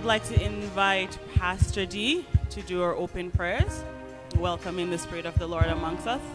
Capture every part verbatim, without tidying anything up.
would like to invite Pastor D to do our open prayers, welcoming the Spirit of the Lord amongst us.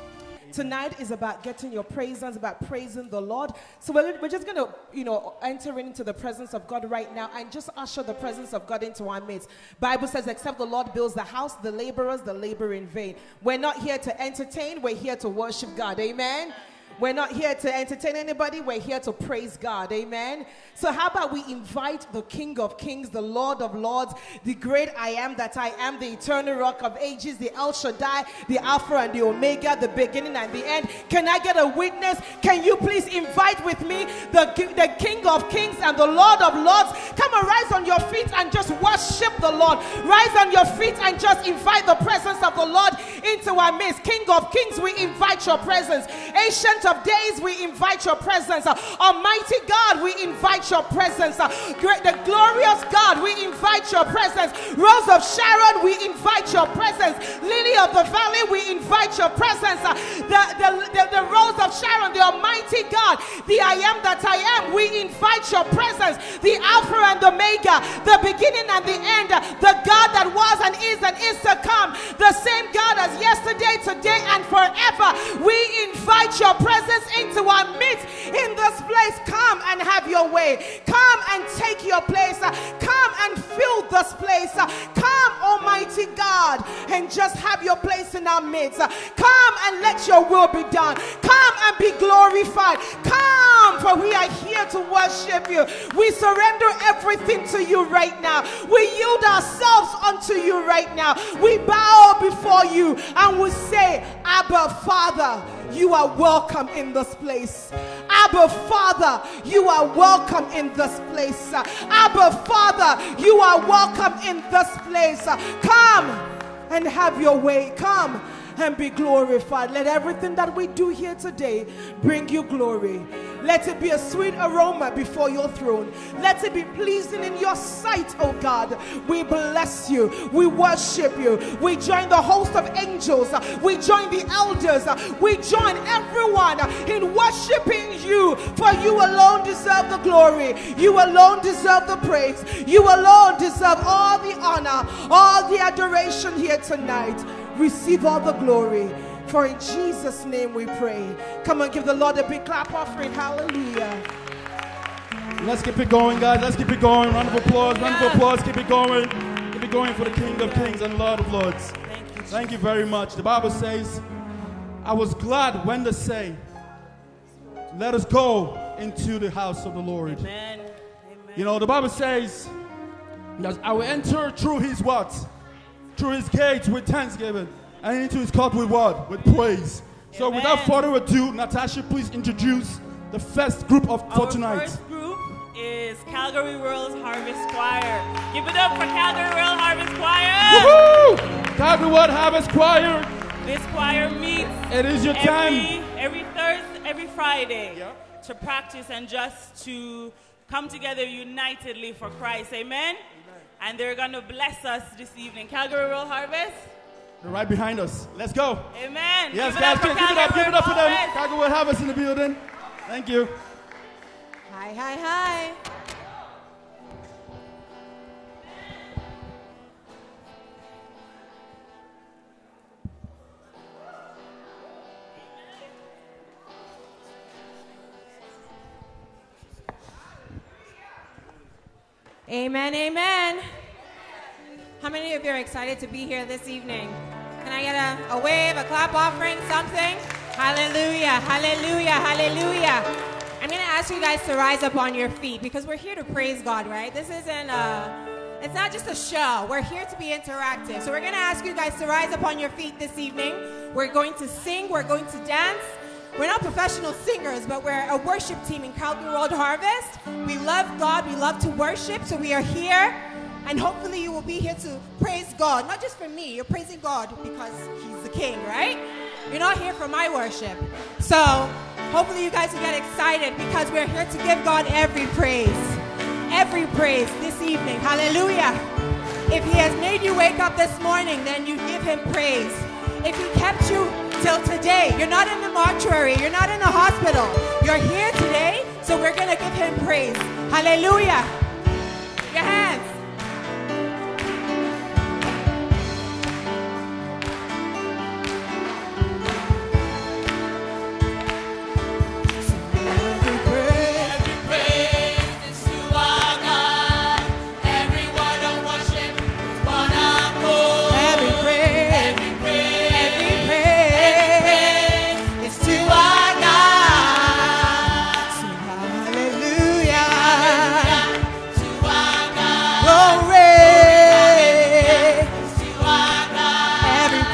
Tonight is about getting your praise on, it's about praising the Lord. So we're, we're just going to, you know, enter into the presence of God right now and just usher the presence of God into our midst. Bible says, except the Lord builds the house, the laborers, the labor in vain. We're not here to entertain, we're here to worship God. Amen. We're not here to entertain anybody. We're here to praise God. Amen. So how about we invite the King of Kings, the Lord of Lords, the great I am that I am, the eternal rock of ages, the El Shaddai, the Alpha and the Omega, the beginning and the end. Can I get a witness? Can you please invite with me the, the King of Kings and the Lord of Lords? Come and rise on your feet and just worship the Lord. Rise on your feet and just invite the presence of the Lord into our midst. King of Kings, we invite your presence. Ancient of days, we invite your presence. Uh, Almighty God, we invite your presence. Uh, great, the glorious God, we invite your presence. Rose of Sharon, we invite your presence. Lily of the Valley, we invite your presence. Uh, the, the, the, the Rose of Sharon, the Almighty God, the I am that I am, we invite your presence. The Alpha and Omega, the beginning and the end, uh, the God that was and is and is to come, the same God as yesterday, today, and forever. We invite your presence into our midst in this place. Come and have your way. Come and take your place. Come and fill this place. Come, Almighty God, and just have your place in our midst. Come and let your will be done. Come and be glorified. Come, for we are here to worship you. We surrender everything to you right now. We yield ourselves unto you right now. We bow before you and we say, Abba, Father, you are welcome in this place. Abba, Father, you are welcome in this place. Abba, Father, you are welcome in this place. Come and have your way. Come and be glorified. Let everything that we do here today bring you glory. Let it be a sweet aroma before your throne. Let it be pleasing in your sight, oh God. We bless you. We worship you. We join the host of angels. We join the elders. We join everyone in worshiping you, for you alone deserve the glory. You alone deserve the praise. You alone deserve all the honor, all the adoration here tonight. Receive all the glory. For in Jesus' name we pray. Come and give the Lord a big clap offering. Hallelujah. Let's keep it going, guys. Let's keep it going. Round of applause. Round of applause. Keep it going. Keep it going for the King of Kings and Lord of Lords. Thank you, Thank you very much. The Bible says, I was glad when they say, let us go into the house of the Lord. Amen. Amen. You know, the Bible says that I will enter through his what? Through his gates with thanksgiving, and into his court with what? With praise. So Amen. without further ado, Natasha, please introduce the first group of for Our tonight. first group is Calgary World's Harvest Choir. Give it up for Calgary World Harvest Choir. Woohoo! Calgary World Harvest Choir. This choir meets It is your every, time. every Thursday, every Friday Yeah. to practice and just to come together unitedly for Christ. Amen? And they're going to bless us this evening. Calgary World Harvest. They're right behind us. Let's go. Amen. Yes, give guys, it up for give it up, Calgary give it up for World them. Harvest. Calgary World Harvest in the building. Thank you. Hi, hi, hi. Amen, amen. How many of you are excited to be here this evening? Can I get a, a wave, a clap offering, something? Hallelujah, hallelujah, hallelujah. I'm going to ask you guys to rise up on your feet because we're here to praise God, right? This isn't a, it's not just a show. We're here to be interactive. So we're going to ask you guys to rise up on your feet this evening. We're going to sing. We're going to dance. We're not professional singers, but we're a worship team in Calgary World Harvest. We love God. We love to worship. So we are here. And hopefully you will be here to praise God. Not just for me. You're praising God because he's the king, right? You're not here for my worship. So hopefully you guys will get excited because we're here to give God every praise. Every praise this evening. Hallelujah. If he has made you wake up this morning, then you give him praise. If he kept you till today, you're not in the mortuary, you're not in the hospital. You're here today, so we're going to give him praise. Hallelujah. Your hands.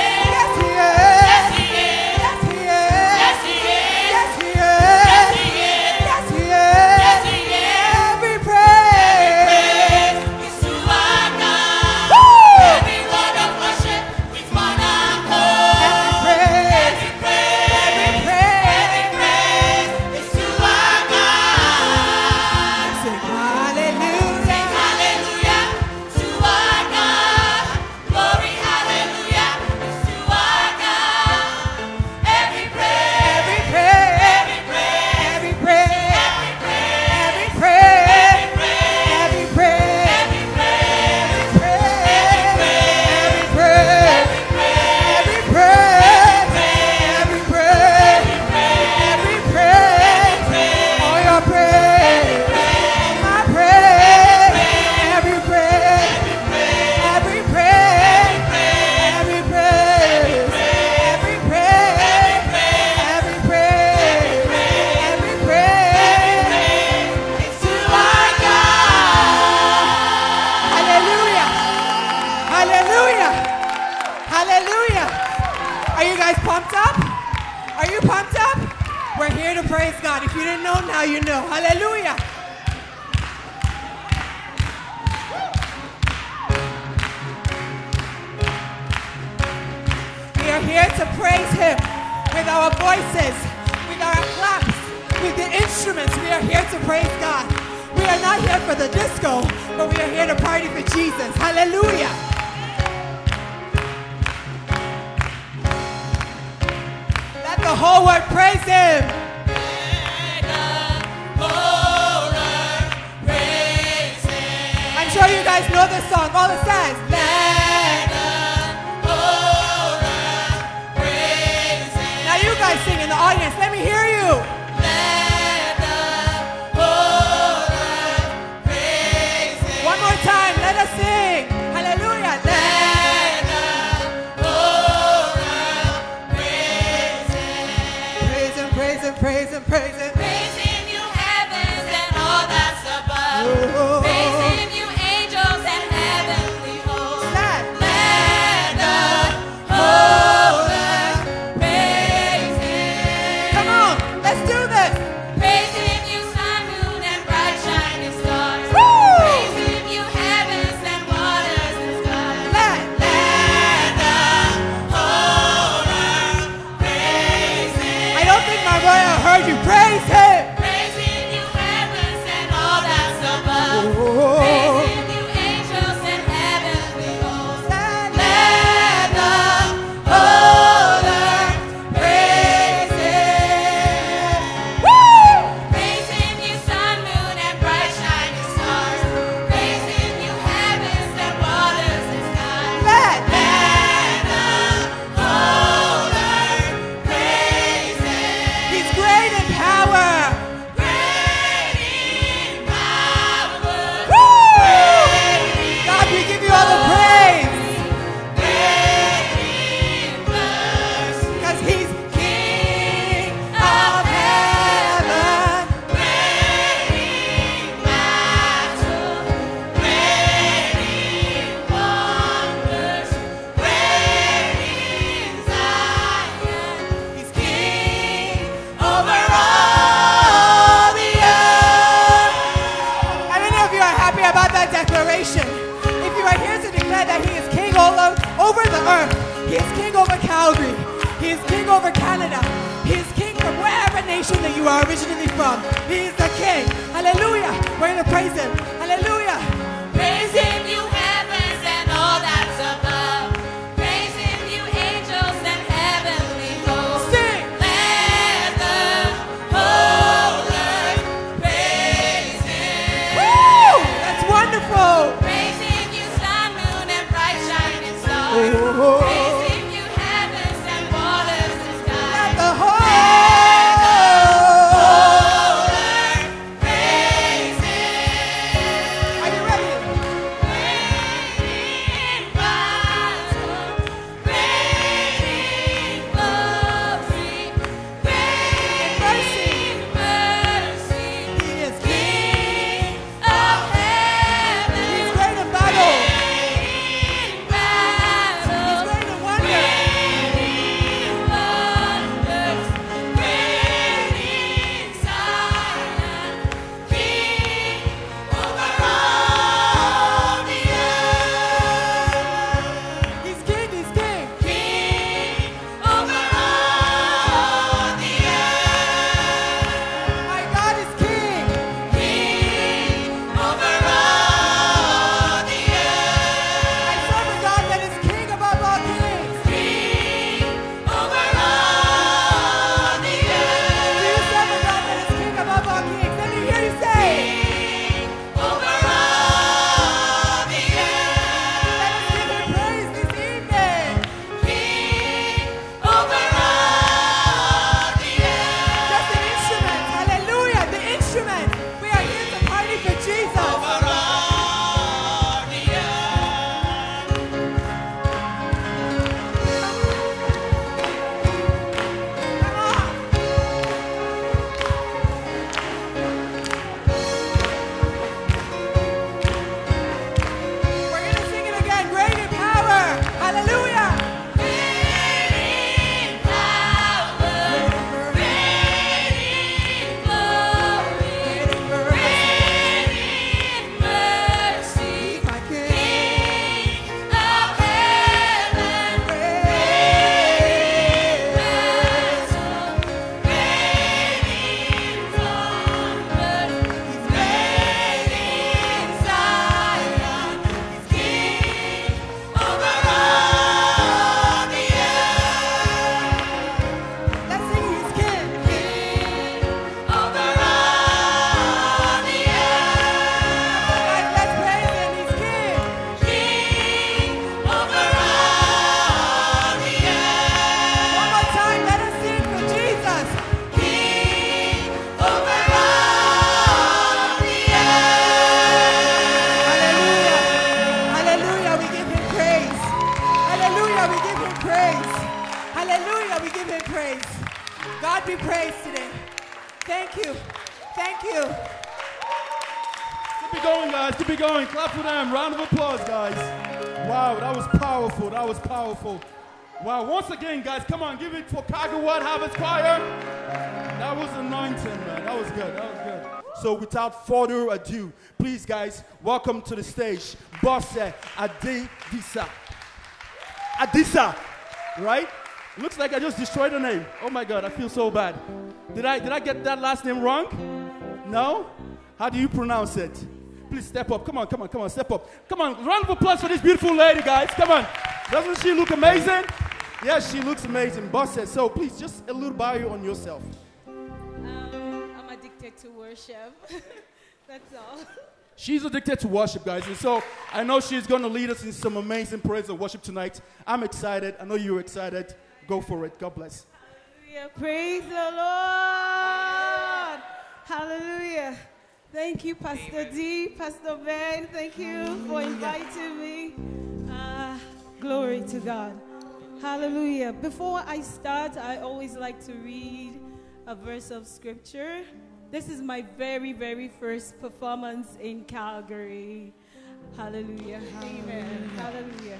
pumped up? Are you pumped up? We're here to praise God. If you didn't know, now you know. Hallelujah. We are here to praise Him with our voices, with our claps, with the instruments. We are here to praise God. We are not here for the disco, but we are here to party for Jesus. Hallelujah. Let the the whole word. Praise him. I'm sure you guys know this song. All it says. Now you guys sing in the audience. Let me hear you. One more time. Let us sing. Hallelujah. Praise him, praise him, praise him, praise him. Praise him, you heavens and all that's above. Oh. Praise him, you angels and heavenly hosts. Let, Let the whole earth praise him. come on, let's do this. Praise him, you sun, moon, and bright shining stars. Woo! Praise him, you heavens and waters and skies. Let, Let the whole earth praise him. I don't think Mariah heard you. Praise him. Praise him, you heavens and all that's above. Oh. Praise him, you angels and heavenly hosts. Let, Let the whole earth praise him. woo! Praise him, you sun, moon, and bright shining stars. Praise him, you heavens and waters and skies. Let, Let the whole earth praise him. he's great in power. Great in power. Woo! Great in God, we give you all the praise. great in mercy. Because he's King of heaven. Great in battle. Great in wonders. Great in Zion. He's King. Over all the earth. How many of you are happy about that declaration? If you are here to declare that he is king over, over the earth, he is king over Calgary, he is king over Canada, he is king from wherever nation that you are originally from. He is the king. Hallelujah. We're going to praise him. Hallelujah. Praise him, you heavens and all that's above. Praise him, you angels and heavenly hosts. Sing. Let the whole earth praise him. Woo! That's wonderful. Praise him, you sun, moon, and bright shining stars. Oh. Praise him, you heavens and waters and Let skies. the whole Whole earth praise him. Are you ready? God be praised today. Thank you. Thank you. Keep it going, guys. Keep it going. Clap for them. Round of applause, guys. Wow, that was powerful. That was powerful. Wow, once again, guys, come on, give it for Kagawad Harvest Choir. That was anointing, man. That was good. That was good. So without further ado, please, guys, welcome to the stage, Bosse Adedisa. Adisa, right? Looks like I just destroyed the name. Oh my God, I feel so bad. Did I did I get that last name wrong? No? How do you pronounce it? Please step up. Come on, come on, come on, step up. Come on, round of applause for this beautiful lady, guys. Come on. Doesn't she look amazing? Yes, she looks amazing. Bosse, so please, just a little bio on yourself. Um, I'm addicted to worship. That's all. She's addicted to worship, guys. And so I know she's going to lead us in some amazing praise and worship tonight. I'm excited. I know you're excited. Go for it. God bless. Hallelujah. Praise the Lord. Hallelujah. Thank you, Pastor Amen. D, Pastor Ben. Thank you for inviting me. Uh, glory to God. Hallelujah. Before I start, I always like to read a verse of scripture. This is my very, very first performance in Calgary. Hallelujah. Amen. Hallelujah.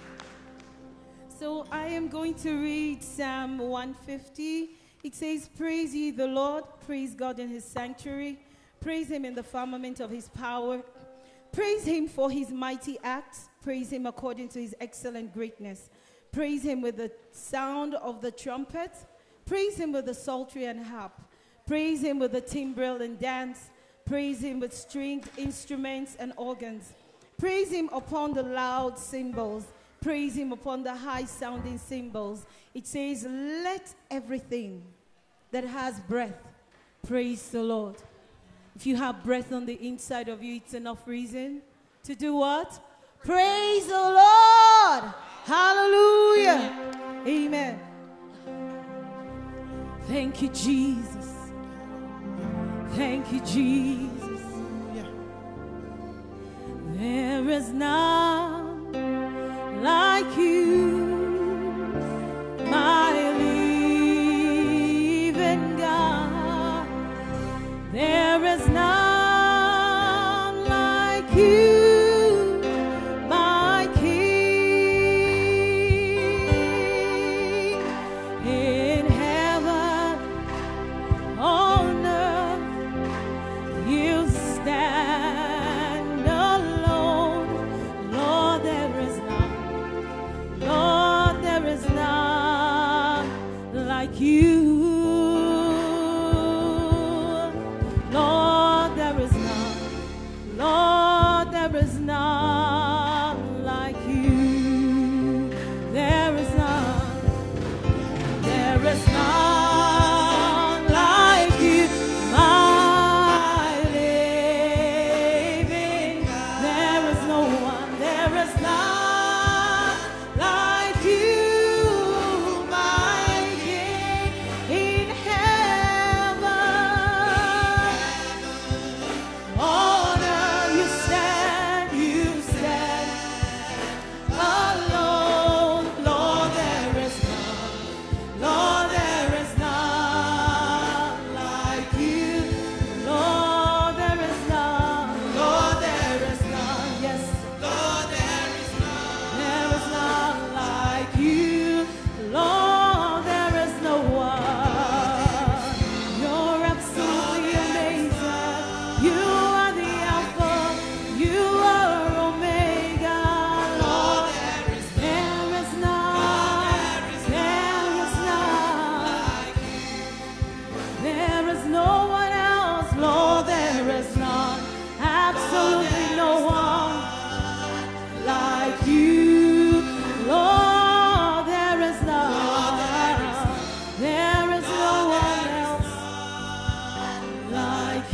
So I am going to read Psalm one fifty. It says, praise ye the Lord, praise God in his sanctuary, praise him in the firmament of his power, praise him for his mighty acts, praise him according to his excellent greatness, praise him with the sound of the trumpet, praise him with the psaltery and harp, praise him with the timbrel and dance, praise him with stringed instruments and organs, praise him upon the loud cymbals, praise him upon the high-sounding cymbals. It says, let everything that has breath praise the Lord. If you have breath on the inside of you, it's enough reason to do what? Praise the Lord. Hallelujah. Amen. Thank you, Jesus. Thank you, Jesus. There is none like you, my living God. There is none like you, my King. In heaven, on earth, you stand alone. Lord, there is none. Lord, there is none like you. Lord, there is none. Lord, there is none like you. There is none. There is none like you, my living. There is no one. There is none like you, my King. In heaven, on earth, you stand, you stand alone. Lord, there is none. Lord, there is none like you. Lord, there is none. Lord, there is none. Yes. Lord, there is none. There is none like you. Lord, there is no one. You're absolutely amazing. You are the Alpha. You are Omega. Lord, there is none. There is none. There is no one else. Lord, there is none. Absolutely no one like you. Lord, there is none. There is no one else like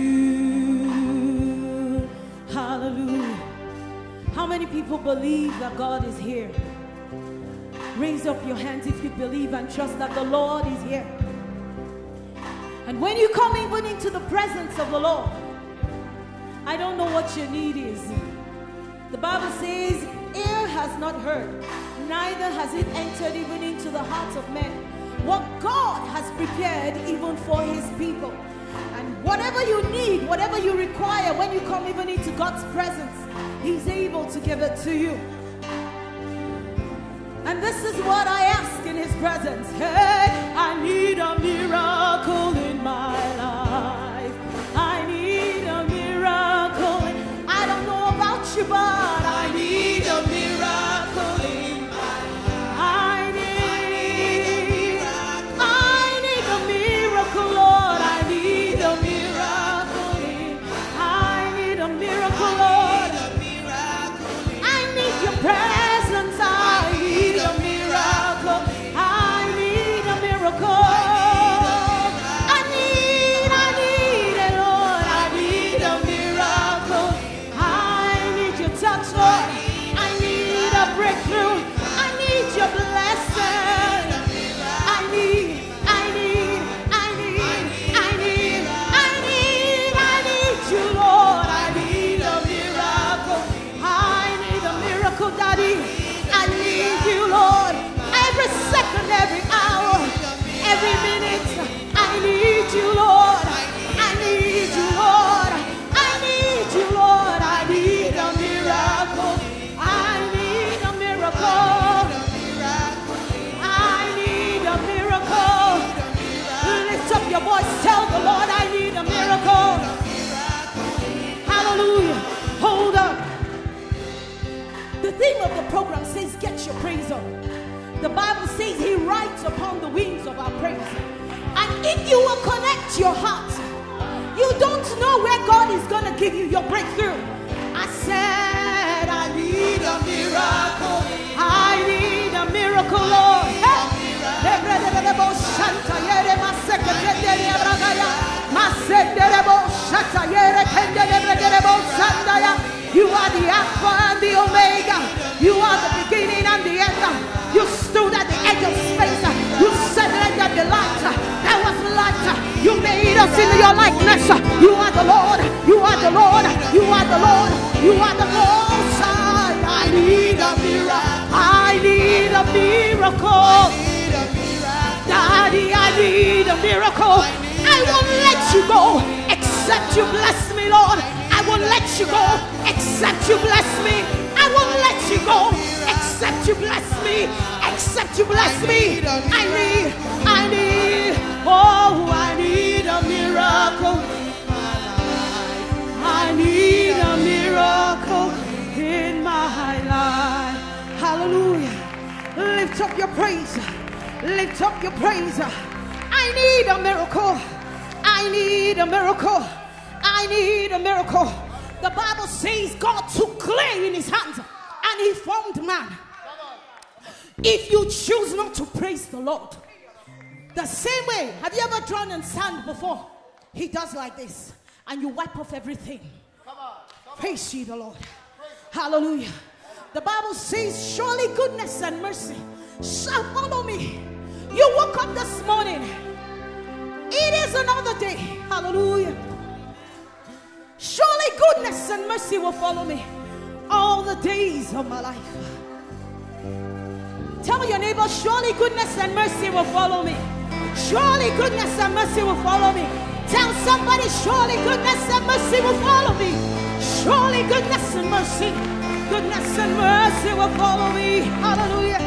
you. Hallelujah. How many people believe that God is here? Raise up your hands if you believe and trust that the Lord is here. And when you come even into the presence of the Lord, I don't know what your need is. The Bible says, ear has not heard, neither has it entered even into the hearts of men, what God has prepared even for his people. And whatever you need, whatever you require, when you come even into God's presence, he's able to give it to you. And this is what I ask in his presence. Hey, I need a miracle in my life. I need a miracle. I don't know about you, but I need a miracle in my life. I need, I need a miracle, Lord. I need a miracle in, I need a miracle, Lord. I need your presence. I need a miracle. I need a miracle. I need, I need it, Lord. I need a miracle. I need your touch, Lord. I need a breakthrough. I need your blessing. I need, I need, I need, I need, I need, I need you, Lord. I need a miracle. I need a miracle, Daddy. I need you, Lord. Every second, every hour, every minute, I need you, Lord. I need you, Lord. I need you, Lord. I need a miracle. I need a miracle. I need a miracle. Lift up your voice. Tell the Lord I need a miracle. Hallelujah. Hold up. The theme of the program says, get your praise on. The Bible says he rides upon the wings of our praise. And if you will connect your heart, you don't know where God is going to give you your breakthrough. I said, I need a miracle. I need a miracle, Lord. You are the Alpha and the Omega. You are the beginning and the end. You stood at the edge of space. You said, let there be light. There was light. You made us in your likeness. You are the Lord. You are the Lord. You are the Lord. You are the Most High. I need a miracle. I need a miracle. Daddy, I need a miracle. I won't let you go except you bless me, Lord. I won't let you go except you bless me. I won't let you go except you bless me. Except you bless me. I need, I need, oh, I need a miracle. I need a miracle in my life. Hallelujah. Lift up your praise. Lift up your praise. I need a miracle. I need a miracle. I need a miracle. The Bible says God took clay in his hands and he formed man. If you choose not to praise the Lord, the same way, have you ever drawn in sand before? He does like this and you wipe off everything. Praise ye the Lord. Hallelujah. The Bible says, surely goodness and mercy shall follow me. You woke up this morning. It is another day. Hallelujah. Surely goodness and mercy will follow me all the days of my life. Tell your neighbor, surely goodness and mercy will follow me. Surely goodness and mercy will follow me. Tell somebody, surely goodness and mercy will follow me. Surely goodness and mercy, goodness and mercy will follow me. Hallelujah.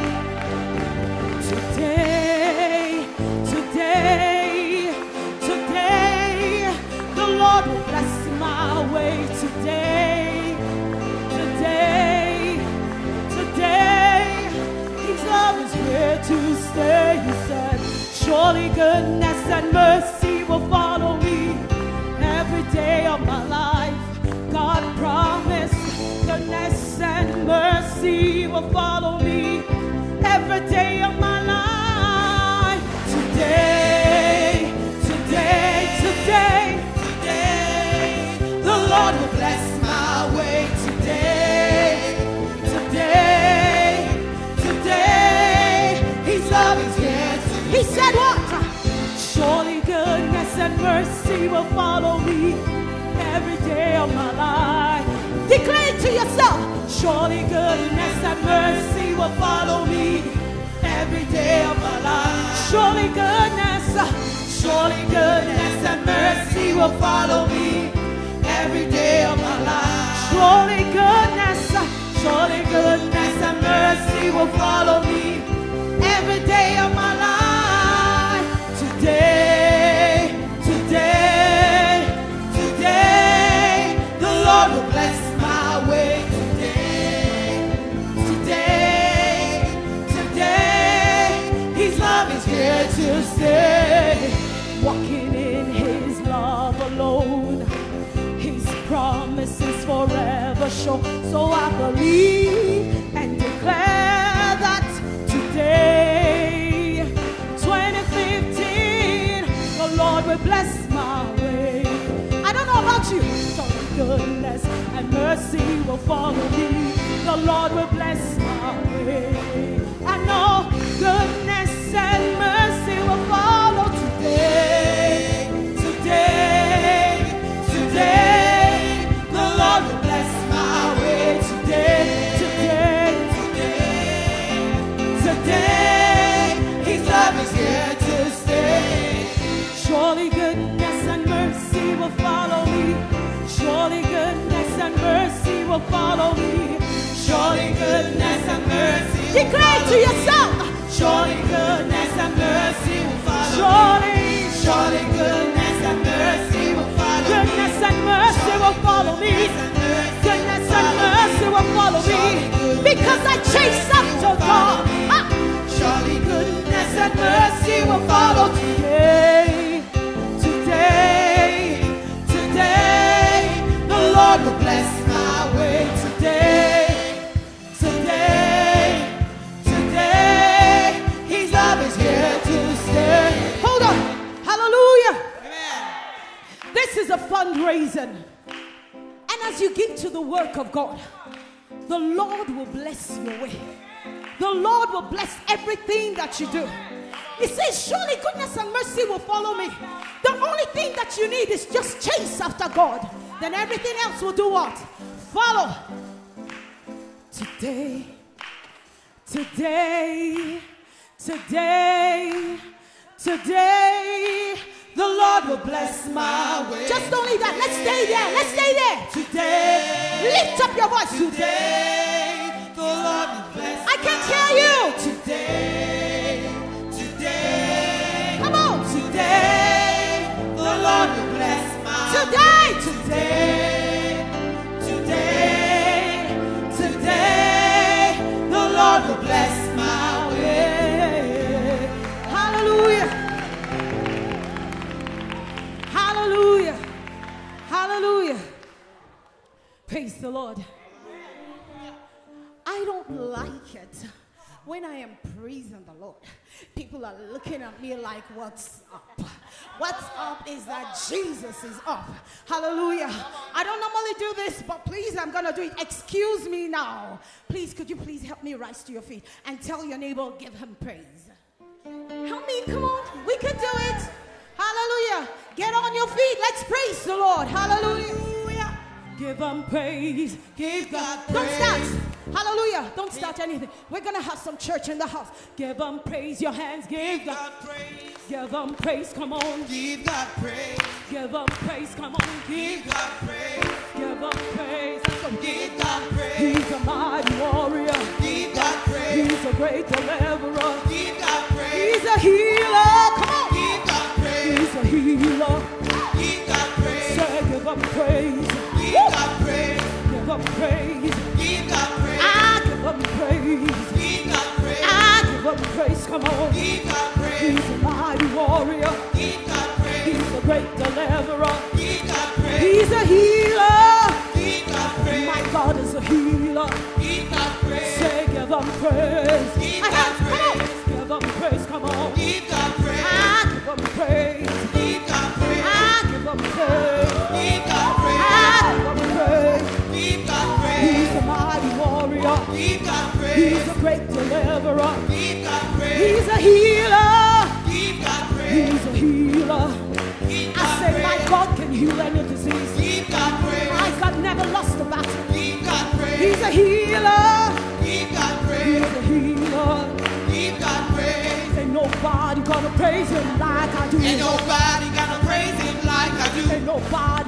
Today, today, today, the Lord will bless my way. Today, today, today, His love is here to stay. He said, surely goodness and mercy will follow me every day of my life. God promised goodness and mercy will follow me every day of my life. Today, today, today, today, the Lord will bless my way. Today, today, today, His love is here. He said what? Surely goodness and mercy will follow me every day of my life. Declare it to yourself. Surely goodness and mercy will follow me every day of my life. Surely goodness will follow me every day of my life. Surely goodness, surely goodness and mercy will follow me every day of my life. Today, today, today, the Lord will bless my way. Today, today, today, His love is here to stay. Walking in His love alone, His promises forever sure. So I believe and declare that today, twenty fifteen, the Lord will bless my way. I don't know about you, so goodness and mercy will follow me. The Lord will bless my way. I know goodness and mercy will follow today, today, today. The Lord will bless my way today, today, today, today. His love is here to stay. Surely goodness and mercy will follow me. Surely goodness and mercy will follow me. Surely goodness and mercy. Declare to yourself. Surely goodness and mercy will follow. Surely, surely goodness and mercy will follow. Goodness and mercy will follow me. Goodness and mercy will follow me because I chase after God. Ah. Surely goodness and mercy will follow today, today, today. The Lord will bless my way today, today, today. His love is here to stay. Hold on, hallelujah. Amen. This is a fundraising, and as you give to the work of God, the Lord will bless your way. The Lord will bless everything that you do. He says, surely goodness and mercy will follow me. The only thing that you need is just chase after God. Then everything else will do what? Follow. Today, today, today, today, the Lord will bless my way. Just only that. Let's stay there. Let's stay there. Today, lift up your voice. Today, the Lord will bless. I can't hear you. Today, today, come on. Today, the Lord will bless my. Today, today, today, today, the Lord will bless my way. Hallelujah. Hallelujah. Hallelujah. Praise the Lord. I don't like it when I am praising the Lord. People are looking at me like, what's up? What's up is that Jesus is up. Hallelujah. I don't normally do this, but please, I'm going to do it. Excuse me now. Please, could you please help me rise to your feet and tell your neighbor, give him praise. Help me, come on. We can do it. Hallelujah. Get on your feet. Let's praise the Lord. Hallelujah. Give him praise. Give God praise. Don't start. Hallelujah. Don't start anything. We're going to have some church in the house. Give him praise. Your hands. Give God praise. Give him praise. Come on. Give God praise. Give him praise. Come on. Give God praise. Give him praise. Give God praise. He's a mighty warrior. Give God praise. He's a great deliverer. Give God praise. He's a healer. Come on. Give God praise. He's a healer. Give God praise. Say, give him praise. Give God praise. Give him praise. Give God praise. I give him praise. Give God praise. I give him praise. Come on. Give God praise. He's a mighty warrior. Give God praise. He's a great deliverer. Give God praise. He's a healer. Give God praise. My God is a healer. Give God praise. Say, give him praise. Give God praise. Give him praise. Come on. Give God praise. I give him praise. Give God praise. I give him praise. Give God praise. I give him praise. Give God praise. He's a mighty warrior. Give God praise. He's a great deliverer. Give God praise. He's a healer. Give God praise. He's a healer. Give God I say praise. My God can heal any disease. Give God praise. My God never lost a battle. Give God praise. He's a healer. Give God praise. He's a healer. Give God praise. Ain't nobody gonna praise him like I do. Ain't nobody gonna praise him like I do. Ain't nobody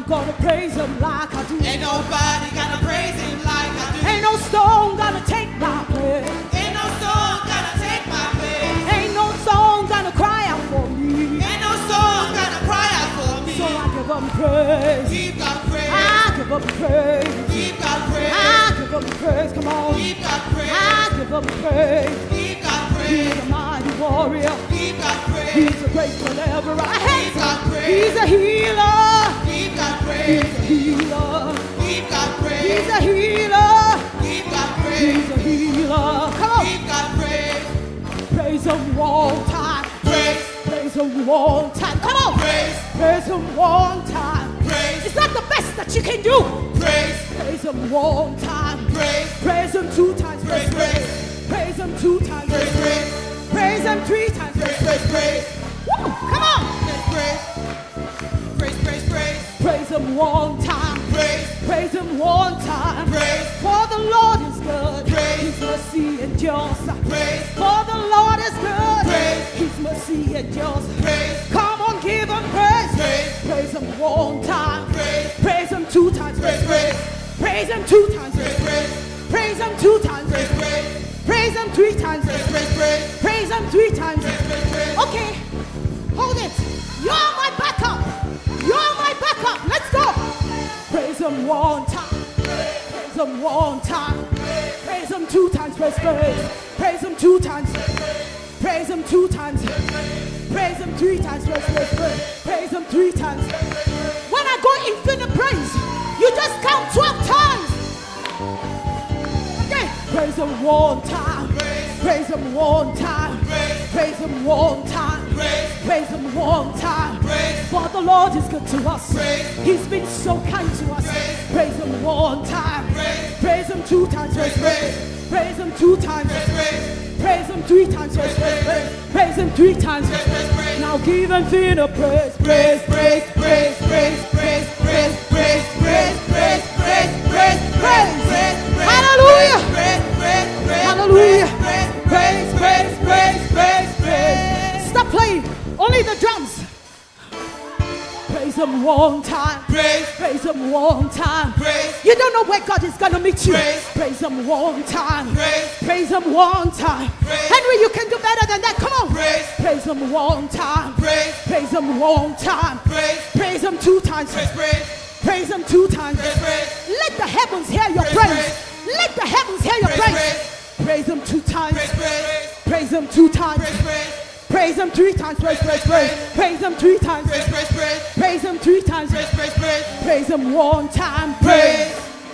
gonna praise him like I do. Ain't nobody gonna praise him like I do. Ain't no stone gonna take my place. Ain't no song gonna take my place. Ain't no song gonna cry out for me. Ain't no song gonna cry out for me. So I give him praise. We've got praise. I give him praise. We've got praise. I give him praise. Come on. We've got praise. I give him praise. We've got He's praise. a mighty warrior. We've got praise. He's a great deliverer. We've got praise. He's a healer. We've got He's praise. a healer. We've got praise. He's a healer. We've got praise. He's a healer. Come on. We've got praise. Praise him one time. Praise. Praise him one time. Come on. Praise. Praise him one time. Praise. It's not the best that you can do. Praise. Praise him one time. Praise. Praise him two times. Praise, praise. Praise him two times. Praise, praise. Praise him three times. Praise, praise, praise. Woo! Come on. Praise, praise. Praise, praise, praise. Praise him one time. Praise. Praise him one time. Praise. For the Lord is good. Praise. His mercy endures. Praise. For the Lord is good. Praise. His mercy endures. Praise. Come on, give him praise. Praise. Praise him one time. Praise. Praise him two times. Praise, praise. Praise him two times. Praise, praise. Praise him two times. Praise, praise. Praise him three times. Praise, praise, praise. Praise him three times. Praise, praise, praise. Okay, hold it. You're my backup. You're my backup. Let's go. Praise him one time. Praise him one time. Praise him two times. Praise, praise. Praise him two times. Praise him two times. Praise him three times. Praise, praise, praise. Praise him three times. When I go infinite praise, you just count twelve times. Okay. Praise him one time. Praise him one time. Praise him one time. Praise him one time. For the Lord is good to us. He's been so kind to us. Praise him one time. Praise him two times. Praise, praise. Praise him two times. Praise him three times. Praise, praise, praise. Praise him three times. Now give him fear of praise. Praise, praise, praise, praise, praise, praise, praise, praise, praise, praise, praise, praise. Hallelujah. Hallelujah. Praise, praise, praise, praise, praise. Stop playing. Only the drums. Praise him one time. Praise. Praise him one time. Praise. You don't know where God is going to meet you. Praise. Praise him one time. Praise. Praise him one time. Praise. Henry, you can do better than that. Come on. Praise. Praise him one time. Praise. Praise him one time. Praise. Praise him two times. Praise, praise. Praise him two times. Praise, praise. Let the heavens hear your Praise, praise. praise. Let the heavens hear your Praise, praise. Praise him two times. Praise, praise. Praise him two times. Praise, praise. Praise him three times. Praise, praise, praise. Praise him three times. Praise, praise, praise. Praise him three times. Praise, praise, praise. Praise him one time. Praise.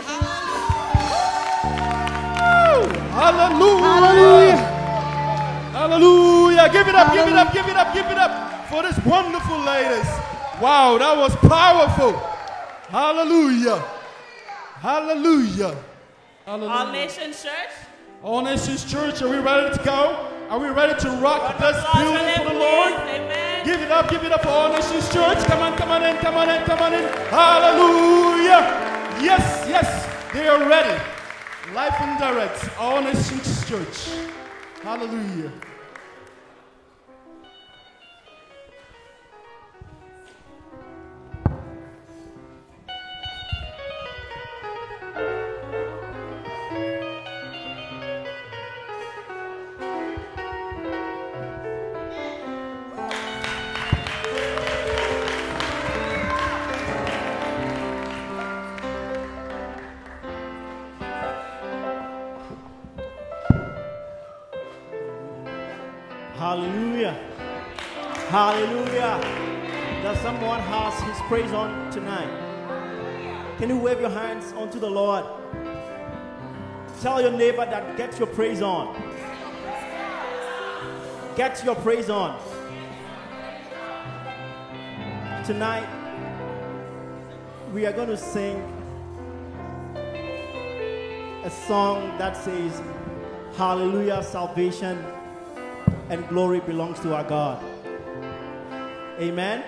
Hallelujah. Hallelujah. Hallelujah. Give it up, give it up, give it up, give it up for this wonderful ladies. Wow, that was powerful. Hallelujah. Hallelujah. Hallelujah. All Nations Church. All Nations Church, are we ready to go? Are we ready to rock Round of this applause for building them, for the please. Lord? Amen. Give it up, give it up for All Nations Church. Come on, come on in, come on in, come on in. Hallelujah. Yes, yes, they are ready. Life and direct, All Nations Church. Hallelujah. Hallelujah. Hallelujah. Does someone has his praise on tonight? Can you wave your hands unto the Lord? Tell your neighbor that get your praise on. Get your praise on. Tonight, we are going to sing a song that says, Hallelujah, salvation and glory belongs to our God. Amen.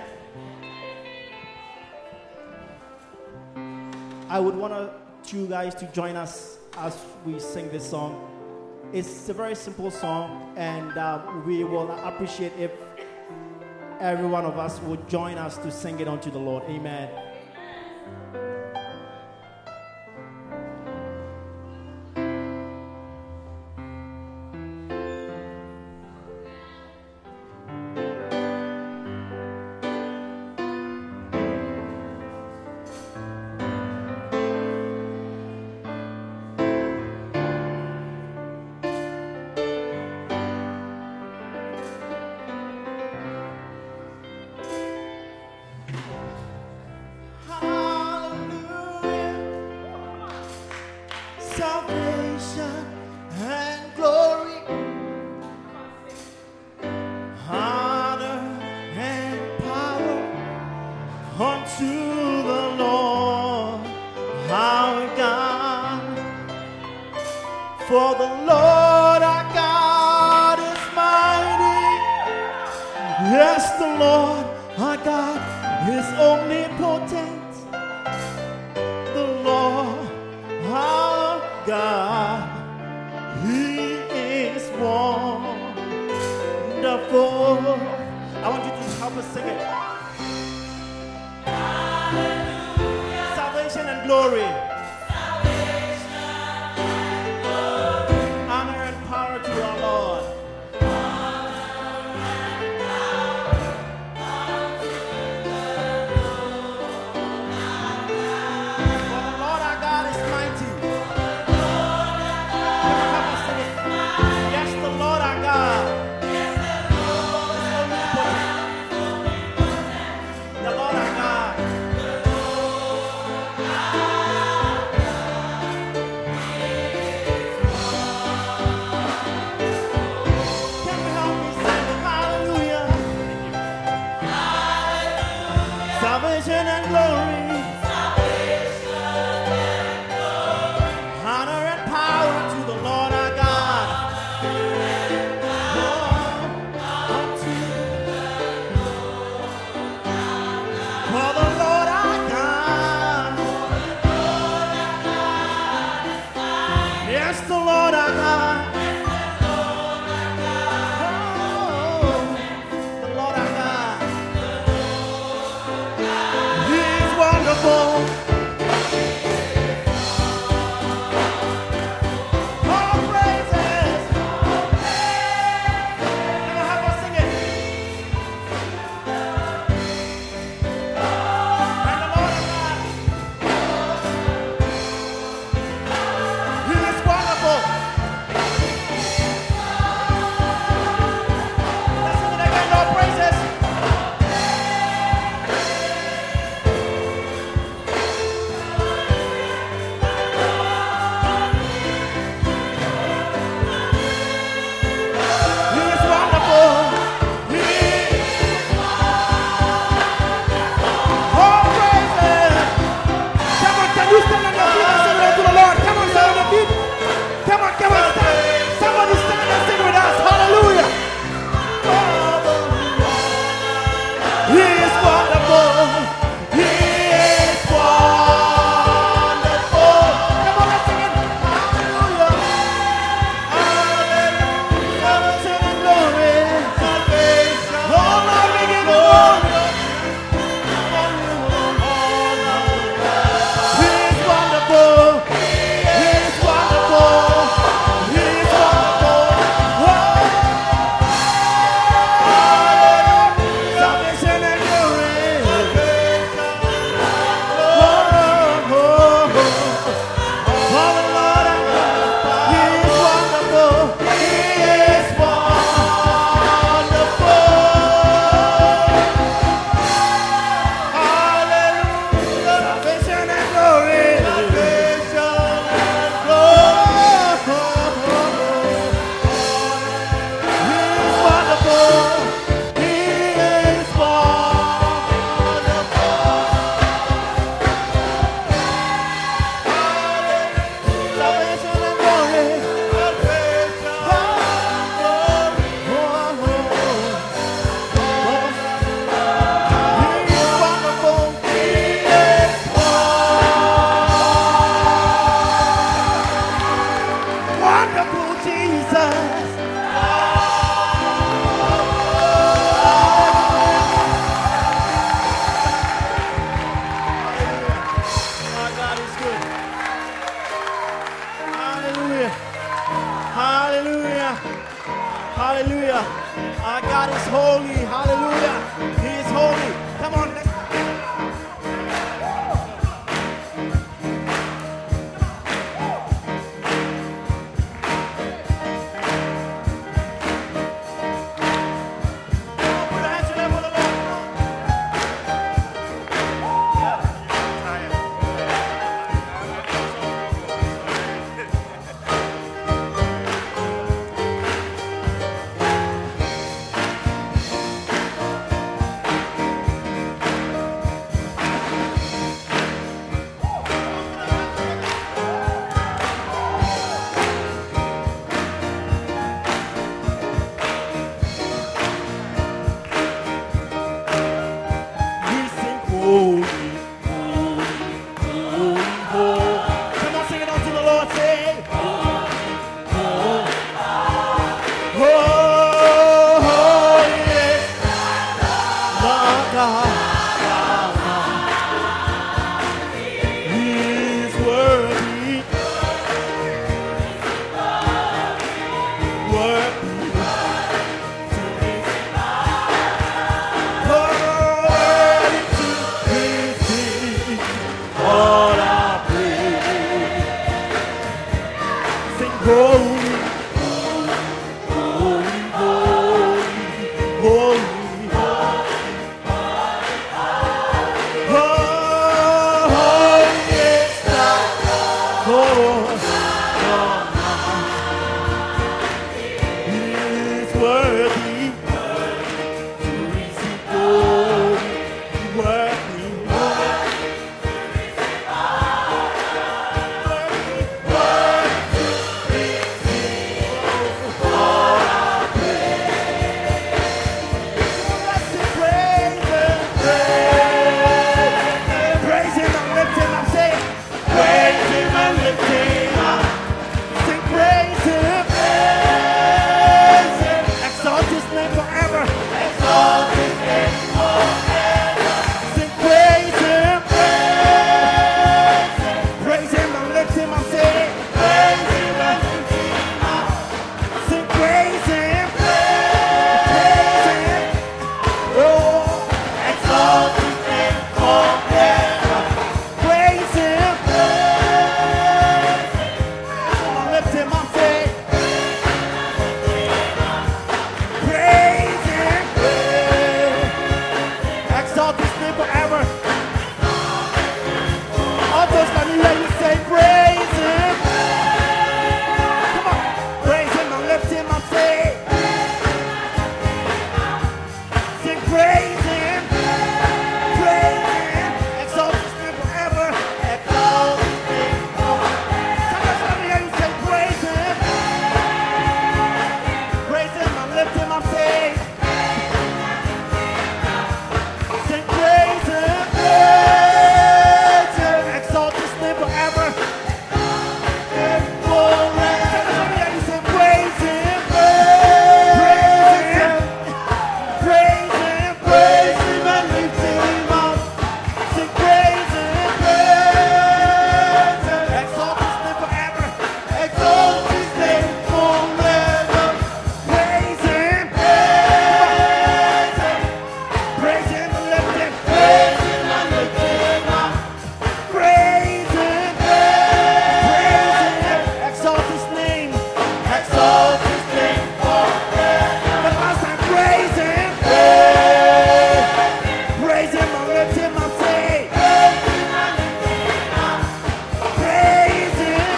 I would want you guys to join us as we sing this song. It's a very simple song, and uh, we will appreciate if every one of us would join us to sing it unto the Lord. Amen. Salvation and glory, honor and power unto the Lord our God. For the Lord our God is mighty. Yes, the Lord our God is omnipotent. The Lord our God, He is wonderful. I want you to help us sing it. Hallelujah. Salvation and glory. Salvation and glory. Honor and power to our Lord. Salvation and glory, salvation and glory, honor and power to the Lord our God. Unto the Lord our God. For the Lord our God, yes, the Lord our God. Wonderful. Oh, exalt his name forever. All those, let me hear you say, praise him. Come on, praise him and lift him and say, sing praise him, praise him, exalt his name forever, exalt his name forever. Sometimes let me hear you say, praise him, praise him and lift him and say, sing praise him, praise him, exalt his name forever and forever. Sometimes let me hear you say, praise him, praise him, praise him, praise him and lift him up. Sing praise him, praise him, exalt his name forever, exalt his name forever. Praise him, praise him, praise him and lift him, praise him and lift him up. Praise him, praise him, exalt his name, exalt his name forever. The last time, praise him, praise him and lift him and say, praise him,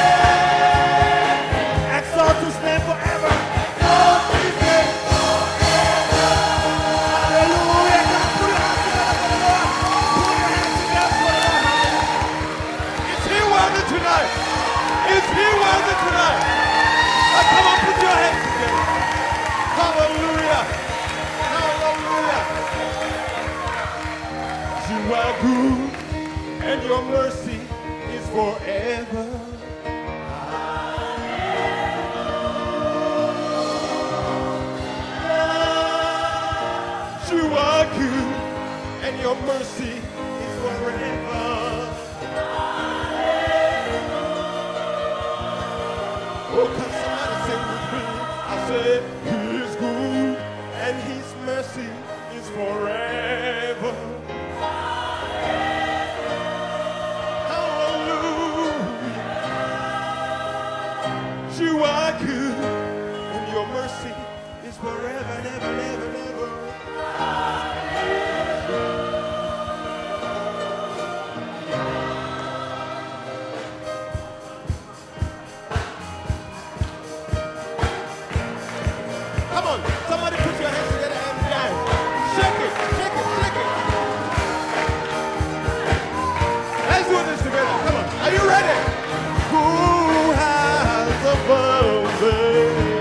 exalt his name forever, exalt his name forever. Hallelujah. Put your hands together for the Lord. Put your hands together for the Lord. Is he worthy tonight? Is he worthy tonight? Now come on, put your hands together. Hallelujah. Hallelujah. You are good, and your mercy is forever. You are good, and your mercy is forever. Oh, can somebody sing with me? I said, he is good, and his mercy is forever. Hallelujah. You are good, and your mercy is forever, never, never, never. Come on, somebody put your hands together and dance. Shake it, shake it, shake it. Let's do this together. Come on. Are you ready? Who has the boldness?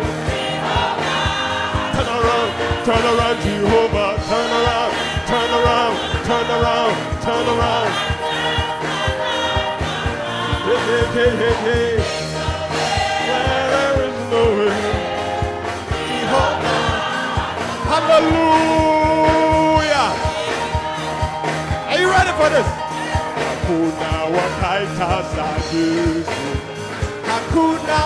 Turn around, turn around, Jehovah. Turn around, turn around, turn around, turn around. Hey, hey, hey, hey, hey. Where there is no way. Hallelujah. Are you ready for this? Hakuna wakaita sa Yesu. Hakuna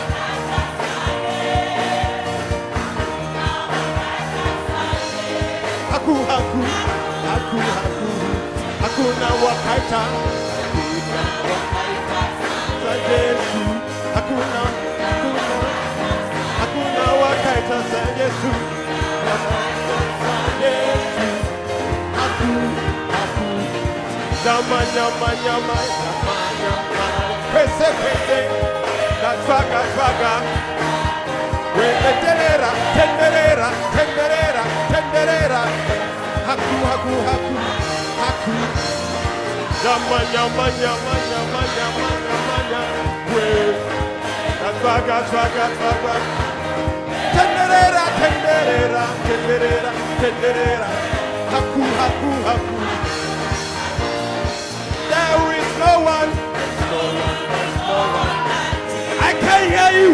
Haku haku haku haku. Hakuna wakaita. Hakuna wakaita sa Yesu. Hakuna hakuna. Hakuna wakaita sa Yesu. Yesu. Haku haku. Nyama nyama nyama nyama nyama. Pese pese. Swaga swaga. Wele tenera tenderera tenderera tenderera. Haku haku haku haku. Nyama nyama nyama nyama nyama nyama nyama. Wele. Swaga swaga swaga. Tenderera tenderera tenderera tenderera. Haku haku haku. There is no one. No one. No one. I can't hear you.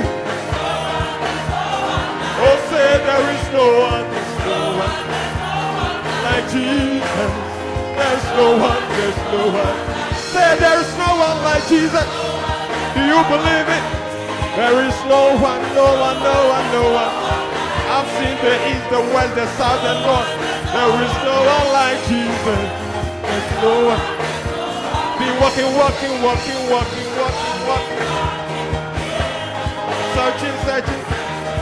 Oh, say there is no one. No one like Jesus. There's no one. There's no one. Say there is no one like Jesus. Do you believe it? There is no one. No one. No one. No one. I've seen the east, the west, the south, and north. There is no one like Jesus. There's no one. Be walking, walking, walking, walking, walking, walking. Searching, searching.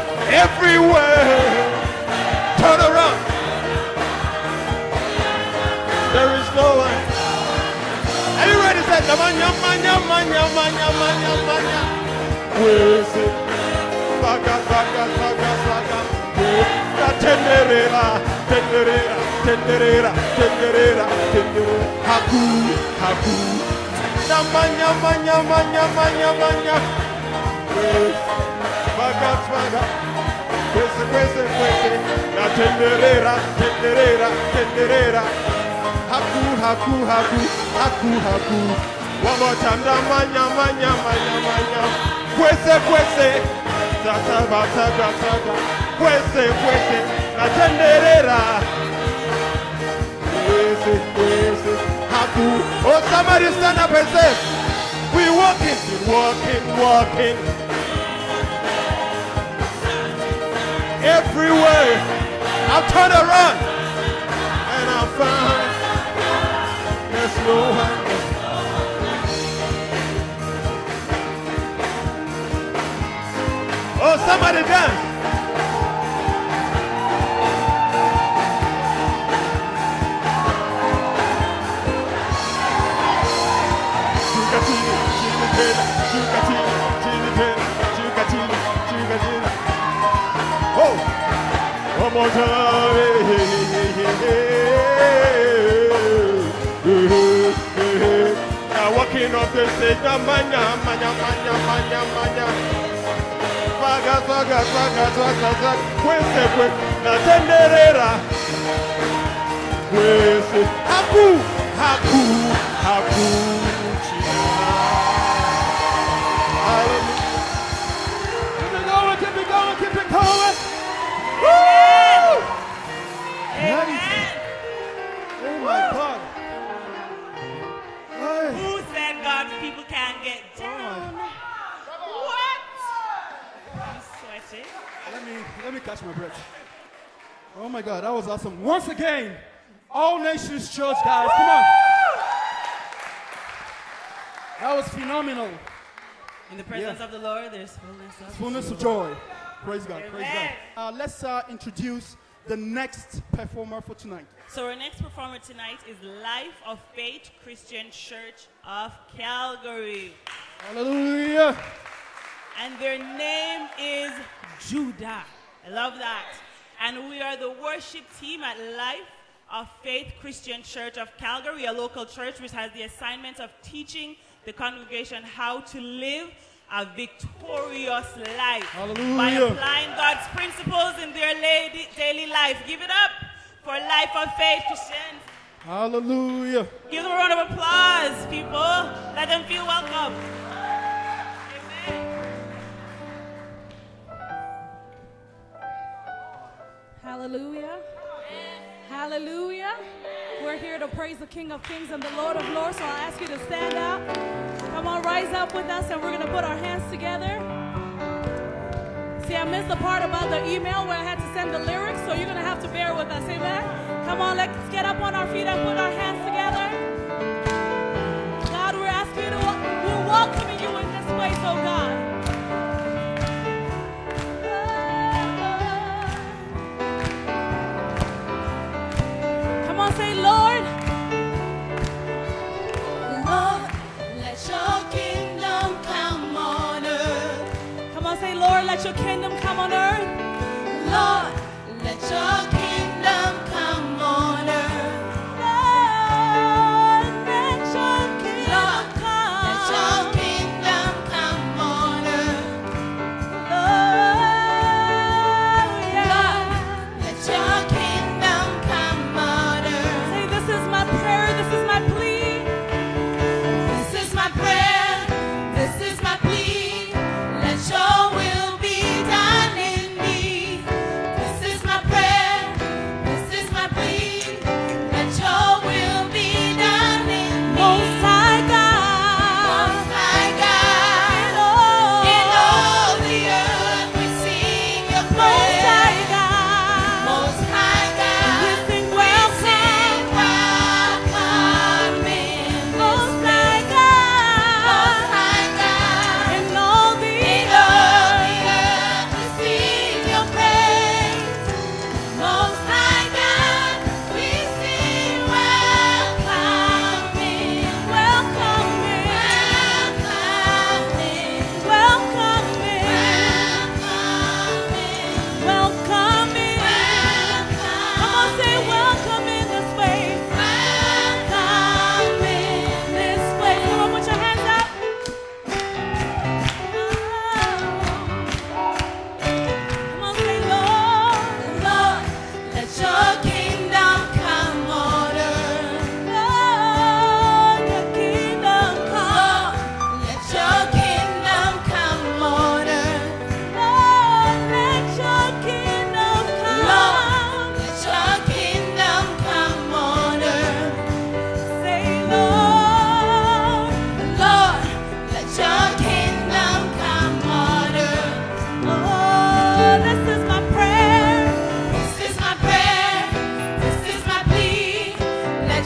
Everywhere. Turn around. There is no one. Are you ready to say Manya, Manya, Manya, Manya, Manya, Manya? Wese. Baga, baga, baga, baga. Tenderera, tenderera, tenderera, tenderera, tenderera. Haku, haku. Manya, Manya, Manya, Manya, Manya. Baga, baga. Queste, queste, queste, la tenderera, tenderera, tenderera. Haku, haku, haku, haku, haku. One more time, da manya, manya, manya, manya. Queste, queste, tata, bata, bata, bata. Queste, queste, la tenderera. Queste, queste, haku. Oh, somebody stand up and say, we walking, walking, walking. Everywhere I turn around and I find there's no one. Oh, somebody dance. Oh, one more time. Now walking up the stage, manya, manya, manya, manya, manya. Swaga, swaga, swaga, swaga, swaga. Queste, queste, la tenderera. Queste, haku, haku, haku. Keep it going, keep it going, keep it going. Woo! Amen. Oh my God. Hey. Who said God's people can't get down? What? I'm sweating. Let me let me catch my breath. Oh my God, that was awesome. Once again, All Nations Church, guys, come on. That was phenomenal. In the presence Yeah. of the Lord, there's fullness of Fullness of joy. Praise God, praise Amen. God. Uh, let's uh, introduce the next performer for tonight. So our next performer tonight is Life of Faith Christian Church of Calgary. Hallelujah. And their name is Judah. I love that. And we are the worship team at Life of Faith Christian Church of Calgary, a local church which has the assignment of teaching the congregation how to live a victorious life Hallelujah. by applying God's principles in their lady, daily life. Give it up for Life of Faith Christians. Hallelujah. Give them a round of applause, people. Let them feel welcome. Amen. Hallelujah. Hallelujah. We're here to praise the King of Kings and the Lord of Lords, so I'll ask you to stand up. Come on, rise up with us, and we're going to put our hands together. See, I missed the part about the email where I had to send the lyrics, so you're going to have to bear with us. Amen? Come on, let's get up on our feet and put our hands together. God, we're asking you to, we're welcoming you in this place, oh God. Come on, say, Lord. Lord, let your kingdom come on earth. Come on, say, Lord, let your kingdom come on earth. Lord, let your kingdom come on earth. Lord, let your kingdom Lord, come. let your kingdom come on earth. Lord, yeah. Lord, let your kingdom come on earth. Say, this is my prayer, this is my plea. This is my prayer, this is my plea. Let your will be done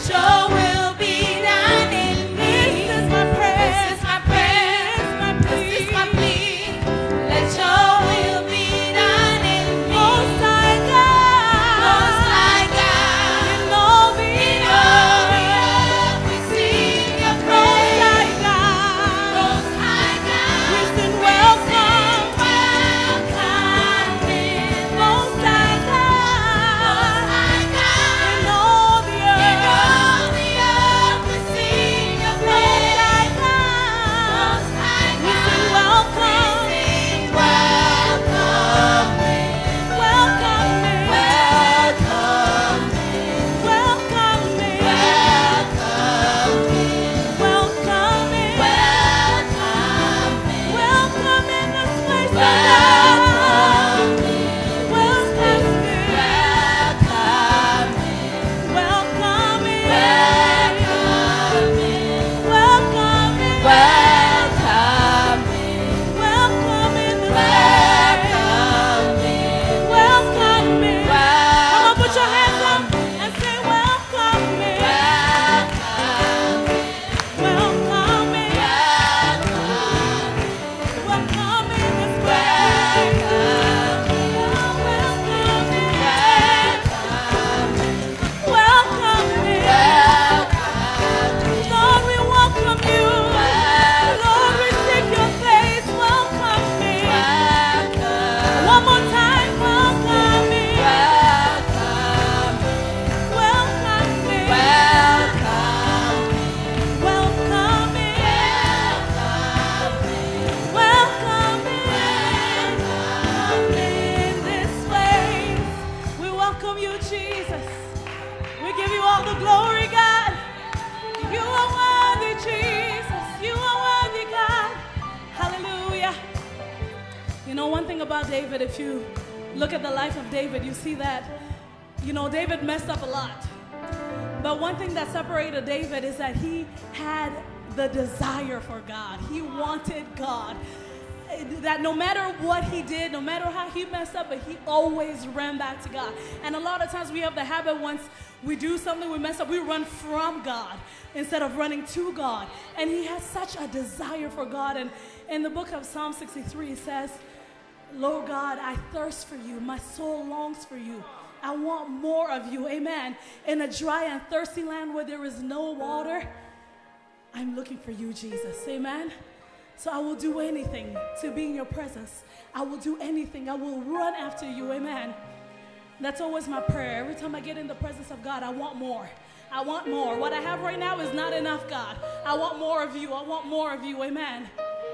your will be done in me. This is my prayer. This is my prayer. This is my plea. Let your will be done in me. Most High God. Most High God. In all the In earth. all the earth we sing your Most praise. High God. Most High God. We sing welcome. Welcome in. Most High God. Most High God. In all the In earth. all the earth we sing your Most praise. High God. Most High We God. sing welcome. We sing welcome in. Welcome me. Welcome in. Welcome me. Welcome in. Welcome me. Welcome in. Welcome in this place. Welcome in. Welcome me. Welcome in. Welcome me. Welcome in. Welcome me. Welcome in. Welcome in this place. Welcome in. Welcome me. Come on, put your hands up Welcome and say welcome me. Welcome in. Welcome me. Welcome in this place. Welcome me. Lord, we welcome you. Lord, we seek your face. Welcome me. One more time, welcome me. Welcome me. Welcome me. Welcome me. In this place, we welcome you, Jesus. We give you all the glory, God. You are worthy, Jesus. You are worthy, God. Hallelujah. You know, one thing about David, if you look at the life of David, you see that, you know, David messed up a lot. But one thing that separated David is that he had the desire for God. He wanted God. That no matter what he did, no matter how he messed up, but he always ran back to God. And a lot of times we have the habit, once we do something, we mess up, we run from God instead of running to God. And he has such a desire for God. And in the book of Psalm sixty-three, it says, Lord God, I thirst for you. My soul longs for you. I want more of you. Amen. In a dry and thirsty land where there is no water, I'm looking for you, Jesus. Amen. So I will do anything to be in your presence. I will do anything. I will run after you. Amen. That's always my prayer. Every time I get in the presence of God, I want more. I want more. What I have right now is not enough, God. I want more of you. I want more of you. Amen.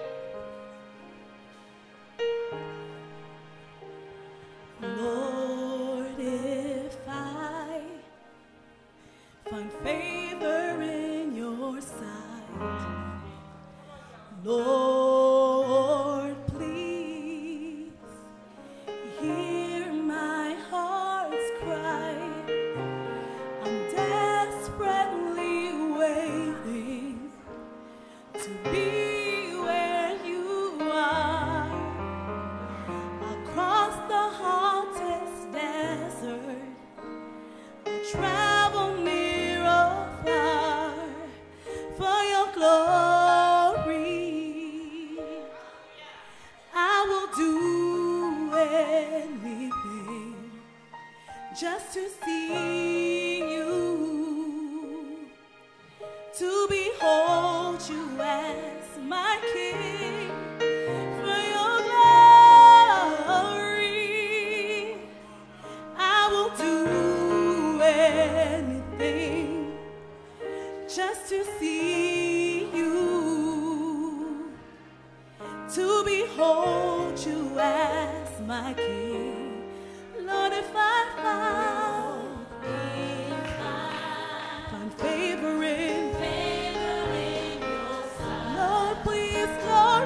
Lord, if I find favor in your sight, Lord, please hear my heart's cry. I'm desperately waiting to be where you are. Across the hottest desert, I travel near or far for your glory. I will do anything just to see you, to behold you as my King. For your glory, I will do anything just to see you, to behold you as my King. Lord, if I found, find favor in, Lord, please, Lord,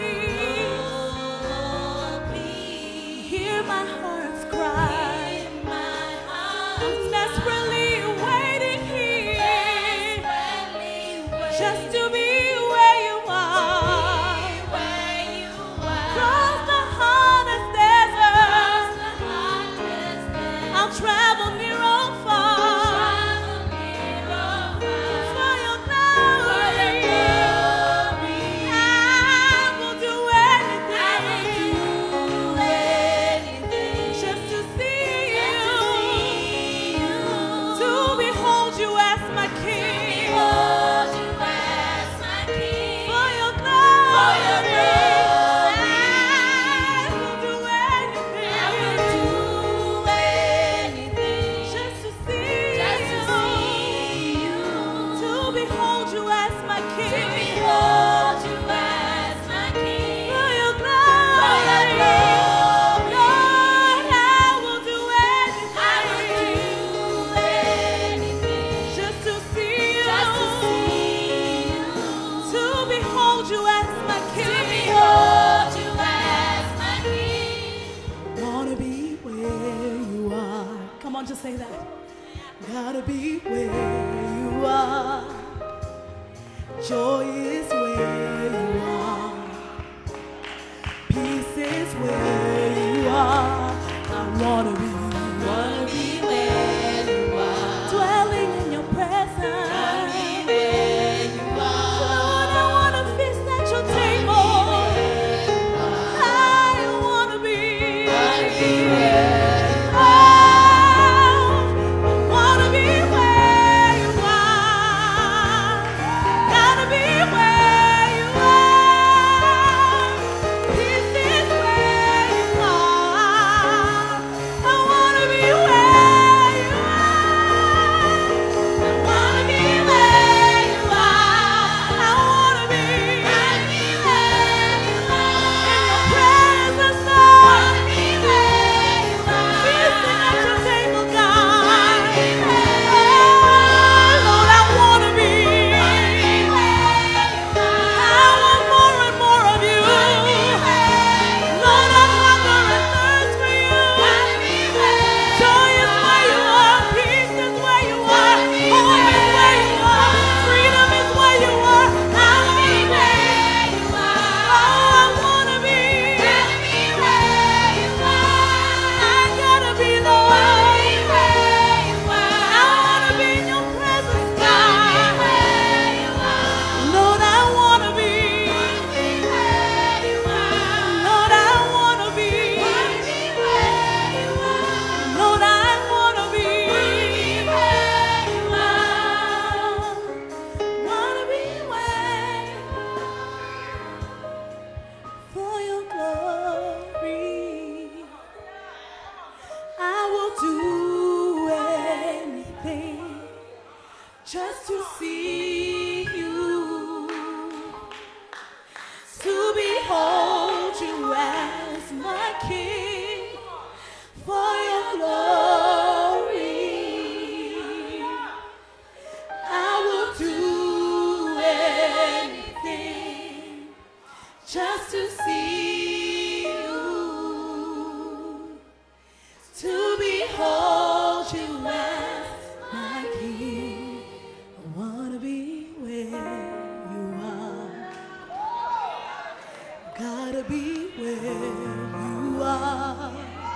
please, hear my heart's cry. I'm desperately waiting here just to be where you are. Cross the hottest desert, I'll travel near or far behold you as my King. To behold you as my King. For your glory. For your glory. Lord, I will do anything. I will do anything. Just to see you. Just to see you. To behold you as my King. To behold you as my King. Wanna be where you are. Come on, just say that. Gotta be where you are. Joy is where you are. Peace is where you are. I wanna be, Wanna be where you are. dwelling in your presence. Wanna be where you are. Lord, I wanna feast at your table. I wanna be. Wanna be where Oh, I wanna be where you are. Gotta be where you are. Peace is where you are. I wanna be where you are. I wanna be where you are. I wanna be Wanna be where you are. in your presence, Lord. Wanna be where you are. Feasting at your table, God. Wanna be where you Oh, Lord, I wanna be. Wanna be where you I are. want more and more of you. Wanna be where you Lord, I hunger and thirst for you. Wanna be where Joy is where you are. Peace is where you are. Home is where you are. Freedom is where you are. I wanna be where you Oh, are. I wanna be. Wanna be where you are. I gotta be, Lord. Wanna be where you I are. wanna be in your presence, Wanna be God. where you are. Lord, I wanna be. Wanna be where you are. Lord, I wanna be. Wanna be where you are. Lord, I wanna be. Wanna be where you are. Wanna be where you are. For your glory, I will do anything just to see you, to behold you as my King. For your glory, I will do anything just to see you, to behold you as my King. I wanna be where you are. Gotta be where you are.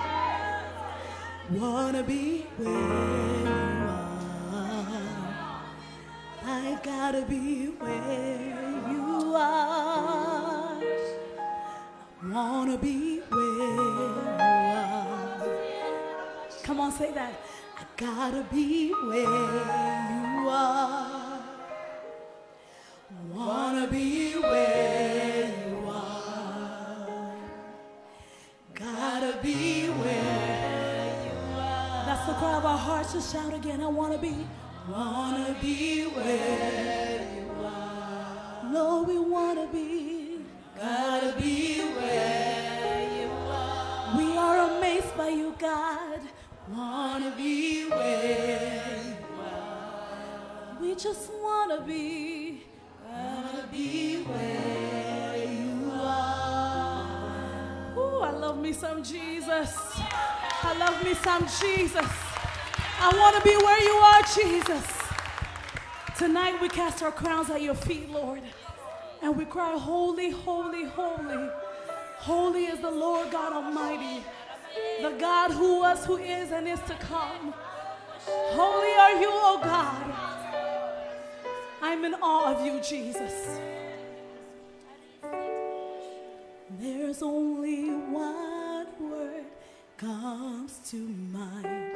Wanna be where you are. I gotta be where you are. Wanna be where you are. Come on, say that. I gotta be where you are. Wanna be where you are. Gotta be where you are. That's the cry of our hearts. Just shout again. I wanna be. Wanna be where you are. Lord, we wanna be. Gotta be where you are. We are amazed by you, God. Wanna be where you are. We just wanna be. Wanna be where you are. Ooh, I love me some Jesus. I love me some Jesus. I want to be where you are, Jesus. Tonight we cast our crowns at your feet, Lord. And we cry, holy, holy, holy. Holy is the Lord God Almighty, the God who was, who is, and is to come. Holy are you, O God. I'm in awe of you, Jesus. There's only one word comes to mind,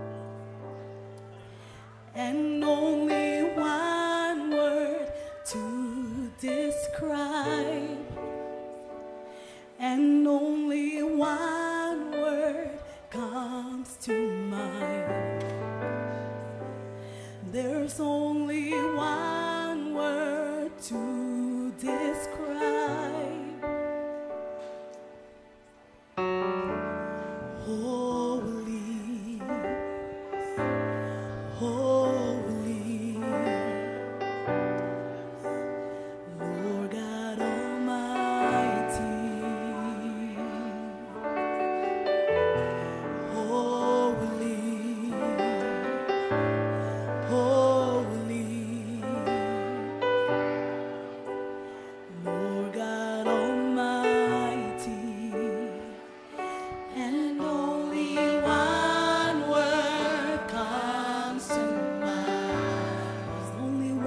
and only one word to describe, and only one word comes to mind. There's only one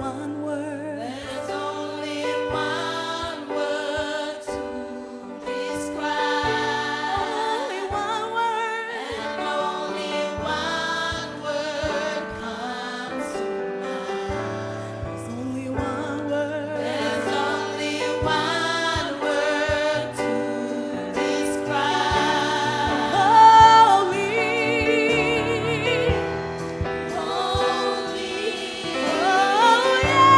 one word. There's only one word to describe. Only one word. And only one word comes to mind. There's only one word. There's only one word to describe. Holy. Holy. Oh, yeah.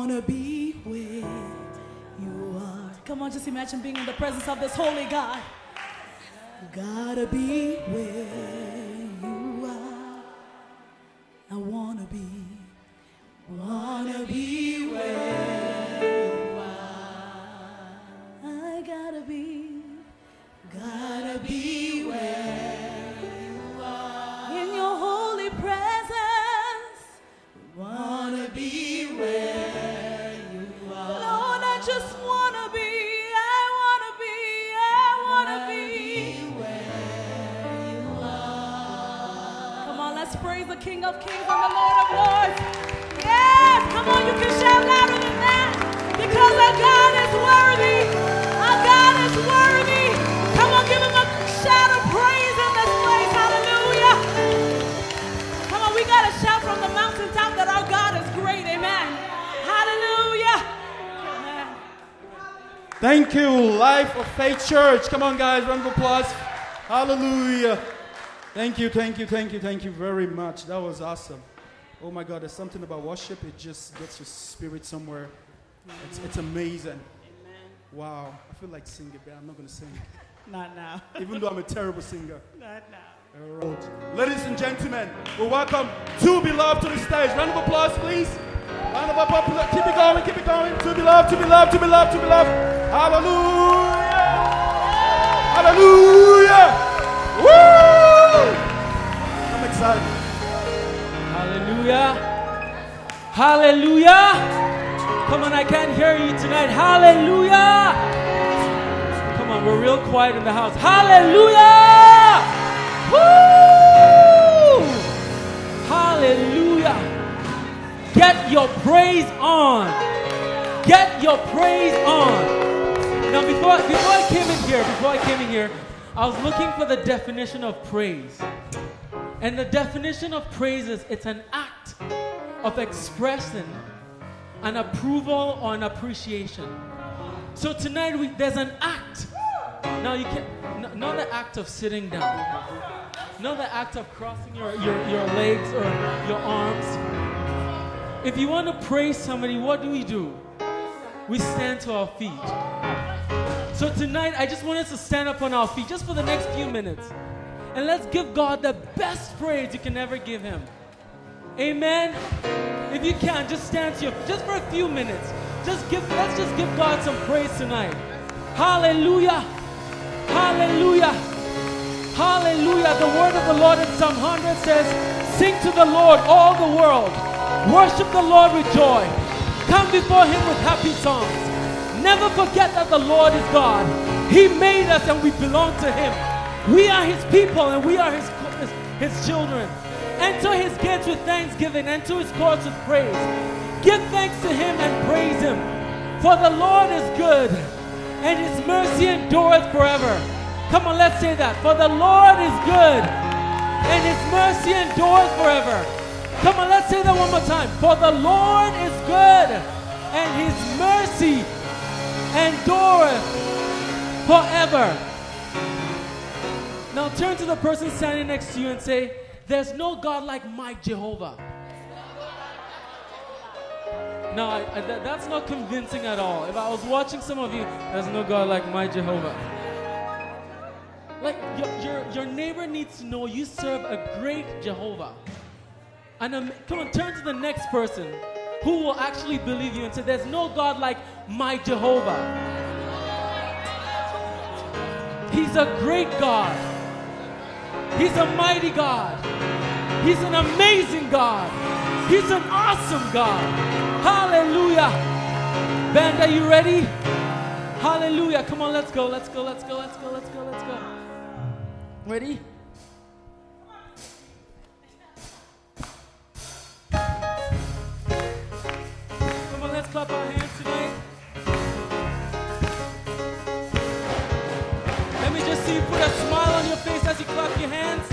wanna be where you are. Come on, just imagine being in the presence of this holy God. Gotta be where you are. I wanna be, wanna be where you are. I gotta be, gotta be where you are. In your holy presence, wanna be where you are. Lord, I just wanna be, I wanna be, I wanna be where you are. Come on, let's praise the King of Kings and the Lord of Lords. Yes, come on, you can shout louder than that, because our God is worthy. Our God is worthy. Come on, give him a shout of praise in this place. Hallelujah. Come on, we got to shout from the mountaintop that our God is great. Amen. Hallelujah. Amen. Thank you, Life of Faith Church. Come on, guys, round of applause. Hallelujah. Thank you, thank you, thank you, thank you very much. That was awesome. Oh my God, there's something about worship. It just gets your spirit somewhere. It's, it's amazing. Amen. Wow. I feel like singing, but I'm not going to sing. Not now. Even though I'm a terrible singer. Not now. All right. Ladies and gentlemen, we welcome To Be Loved to the stage. Round of applause, please. Round of applause. Keep it going, keep it going. To be loved, to be loved, to be loved, to be loved. Hallelujah. Hallelujah. Woo! I'm excited. Hallelujah. Hallelujah. Come on, I can't hear you tonight. Hallelujah. Come on, we're real quiet in the house. Hallelujah. Woo! Hallelujah. Get your praise on. Get your praise on. Now, before, before I came in here, before I came in here, I was looking for the definition of praise. And the definition of praise is it's an act of expressing an approval or an appreciation. So tonight we, there's an act. Now you can n- not the act of sitting down, not the act of crossing your, your, your legs or your arms. If you want to praise somebody, what do we do? We stand to our feet. So tonight I just want us to stand up on our feet just for the next few minutes. And let's give God the best praise you can ever give him. Amen. If you can, just stand to your feet just for a few minutes. Just give, let's just give God some praise tonight. Hallelujah. Hallelujah. Hallelujah. The word of the Lord in Psalm one hundred says, sing to the Lord, all the world. Worship the Lord with joy. Come before him with happy songs. Never forget that the Lord is God. He made us and we belong to him. We are his people and we are his, his, his children. Enter his gates with thanksgiving, enter his courts with praise. Give thanks to him and praise him. For the Lord is good, and his mercy endureth forever. Come on, let's say that. For the Lord is good, and his mercy endureth forever. Come on, let's say that one more time. For the Lord is good, and his mercy endureth forever. Now turn to the person standing next to you and say, there's no God like my Jehovah. No, I, I, that, that's not convincing at all. If I was watching some of you, there's no God like my Jehovah. Like, your, your, your neighbor needs to know you serve a great Jehovah. And um, come on, turn to the next person who will actually believe you and say, there's no God like my Jehovah. He's a great God. He's a mighty God. He's an amazing God. He's an awesome God. Hallelujah. Band, are you ready? Hallelujah. Come on, let's go, let's go, let's go, let's go, let's go, let's go. Ready? Come on, let's clap our hands tonight. Let me just see you put a smile on your face as you clap your hands.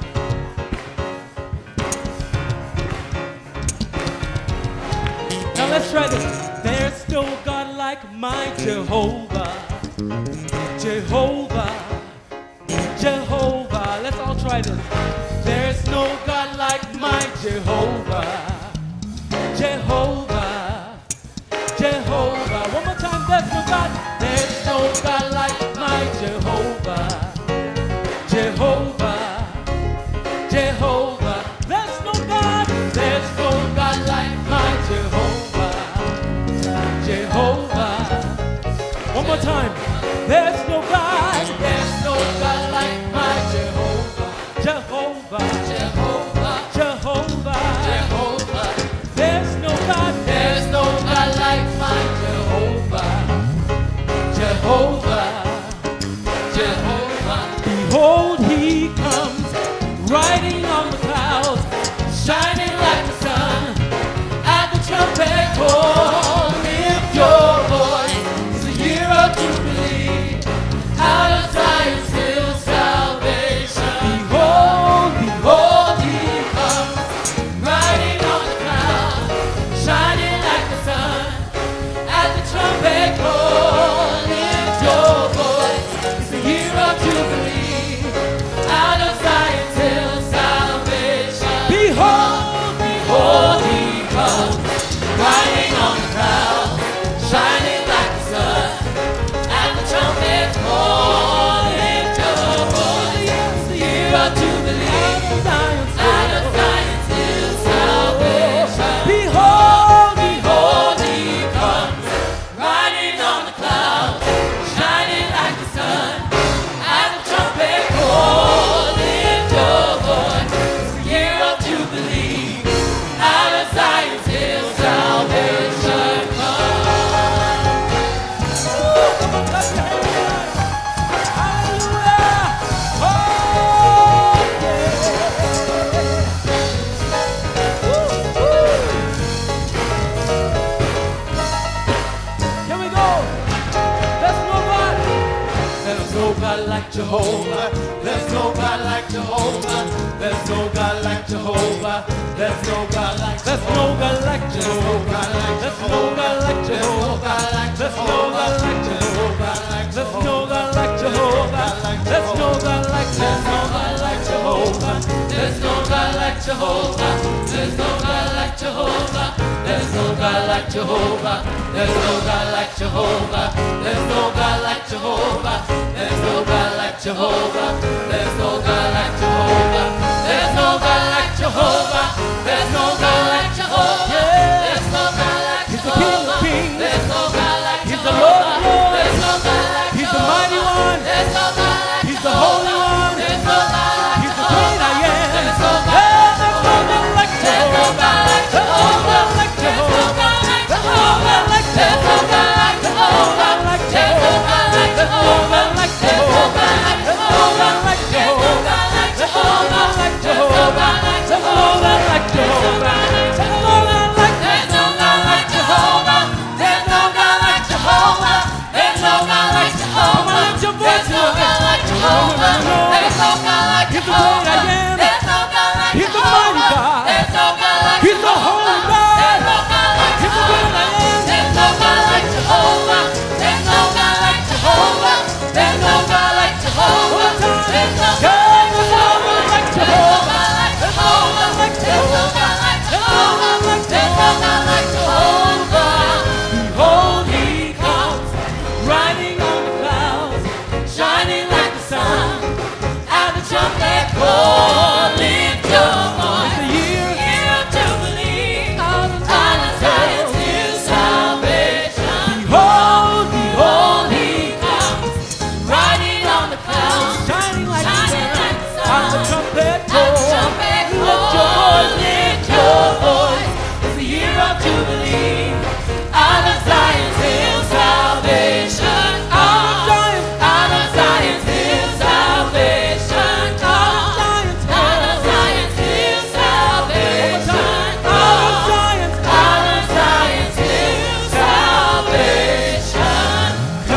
Now let's try this. There's no God like my Jehovah. Jehovah. Jehovah. Let's all try this. There's no God like my Jehovah. Jehovah. Jehovah, Jehovah, Jehovah. There's no God, there's no God like my Jehovah, Jehovah. One more time. There's no God, there's no God like my Jehovah, Jehovah, Jehovah, Jehovah, Jehovah. There's no God, there's no God like my Jehovah, Jehovah, Jehovah. Behold, he comes riding on the clouds, shining like the sun. At the trumpet call, lift your voice. It's a year of jubilee. Out of Zion's hill, salvation. Behold, behold, he comes riding on the clouds, shining like the sun. At the trumpet call, lift your voice. It's a year of jubilee. Out of Zion's hill, salvation. Behold, behold, he comes riding on the clouds, shining like the sun. At the trumpet call, lift your voice. It's the year of jubilee. Out of Zion's hill, salvation. Behold, behold, he comes riding on the clouds, shining like the sun. At the trumpet call, lift your voice. It's the year of jubilee. Out of Zion's hill, salvation comes. Ooh, come on, clap your hands. Hallelujah. Oh, yeah. Woo, woo. Here we go. There's no God. There's no God like Jehovah. There's no God like Jehovah. There's no God like Jehovah. There's no God like There's no God like Jehovah. There's no God like Jehovah. There's no God like Jehovah. There's no God like Jehovah. There's no God like Jehovah. There's no God like Jehovah. There's no God like Jehovah. There's no God like Jehovah. There's no God like Jehovah. There's no God like Jehovah. There's no God like Jehovah. There's no God like Jehovah. There's no God like Jehovah. There's no God like Jehovah. There's no God like Jehovah. He's the King of Kings. There's no God like Jehovah. He's the Lord of Lords. There's no God like He's the mighty one. There's no God like He's the holy one. There's no God like He's the great I am. There's no God like Jehovah. There's no God like Jehovah. There's no God like Jehovah. There's no God like Jehovah. There's no God like Jehovah. There's no God like Jehovah. There's no God like Jehovah. There's no God like Jehovah. There's no God like Jehovah. There's no God like Jehovah. There's no God like Jehovah. There's no God like Jehovah. There's no God like Jehovah. There's no God like Jehovah. There's no God like He's the mighty God. There's no God like He's the holy God. There's no God like Jehovah. There's no God like Jehovah. There's no God like Jehovah. There's no God like Jehovah. There's no God like Jehovah. There's no God like Jehovah. There's no God like Jehovah. Behold, he comes riding on the clouds, shining like the sun. At the trumpet call, lift your voice. It's the year, year of jubilee. Out of Zion's hill, salvation. Behold, behold, he comes riding on the clouds, shining like the sun. At the trumpet call, lift your voice, lift your voice. It's the year of jubilee. Out of Zion's hill, salvation. Out of Zion's, out of Zion's hill, salvation. Out of Zion's hill, salvation. Out of Zion's, out of Zion's hill, salvation.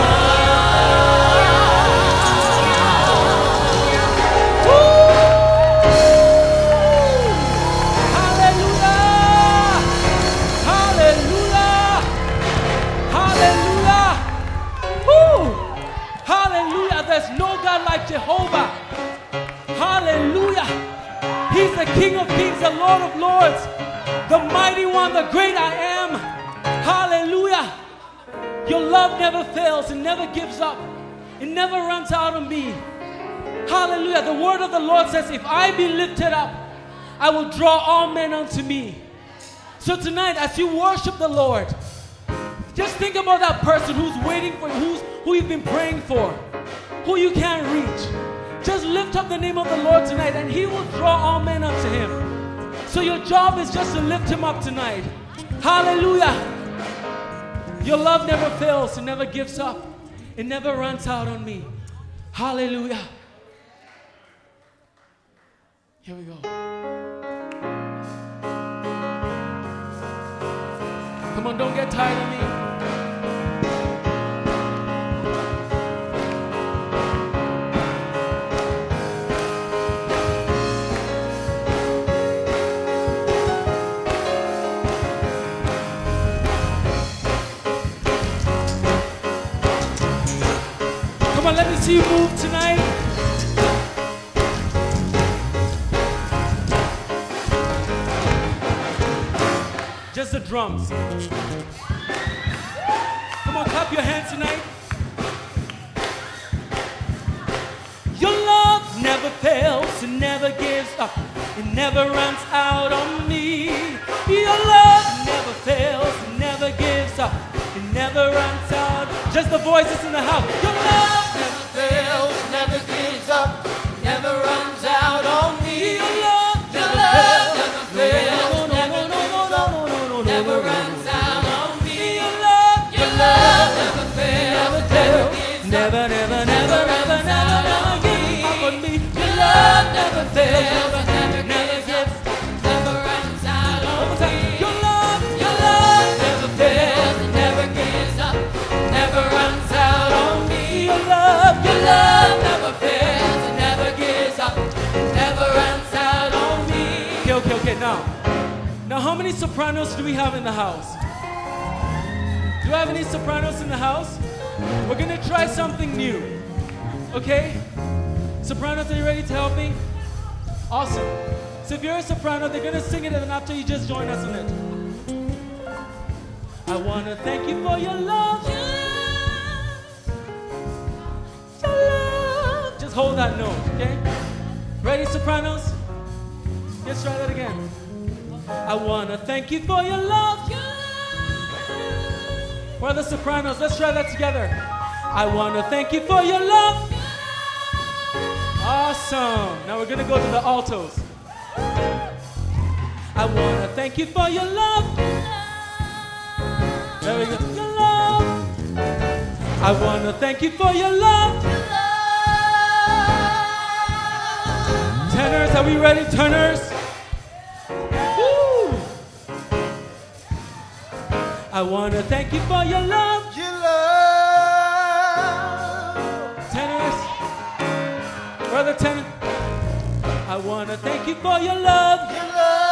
Hallelujah! Hallelujah! Hallelujah! Woo! Hallelujah! There's no God like Jehovah. Hallelujah! He's the King of Kings, the Lord of Lords, the mighty one, the great I am. Hallelujah! Your love never fails and never gives up. It never runs out on me. Hallelujah. The word of the Lord says, if I be lifted up, I will draw all men unto me. So tonight, as you worship the Lord, just think about that person who's waiting for you, who's, who you've been praying for, who you can't reach. Just lift up the name of the Lord tonight, and He will draw all men unto Him. So your job is just to lift Him up tonight. Hallelujah. Your love never fails. It never gives up. It never runs out on me. Hallelujah. Here we go. Come on, don't get tired of me. Come on, let me see you move tonight. Just the drums. Come on, clap your hands tonight. Your love never fails, it never gives up, it never runs out on me. Your love never fails, it never gives up, it never runs out. Just the voices in the house. Your love never fails, never gives up, never runs out on me. Your love, your love never fails, never gives up, never runs out on me. Your love, your love never fails, never gives up, never, never, never, never, never, never gives up on me. Your love never fails, never, never gives up, never runs out on me. Your love, your love never fails, never gives up, never runs out on me. Your love, your love never fails, it never gives up, never runs out on me. Okay, okay, okay, now. Now, how many sopranos do we have in the house? Do I have any sopranos in the house? We're gonna try something new. Okay? Sopranos, are you ready to help me? Awesome. So if you're a soprano, they're gonna sing it, and then after you just join us in it. I wanna thank you for your love. Your love. Just hold that note, okay? Ready, sopranos? Let's try that again. I wanna thank you for your love. For the sopranos, let's try that together. I wanna thank you for your love. Awesome. Now we're gonna go to the altos. I wanna thank you for your love. There we go. Your love. I wanna thank you for your love. Tenors, are we ready, tenors? Woo. I wanna thank you for your love. Your love. Tenors, brother tenor. I wanna thank you for your love. Your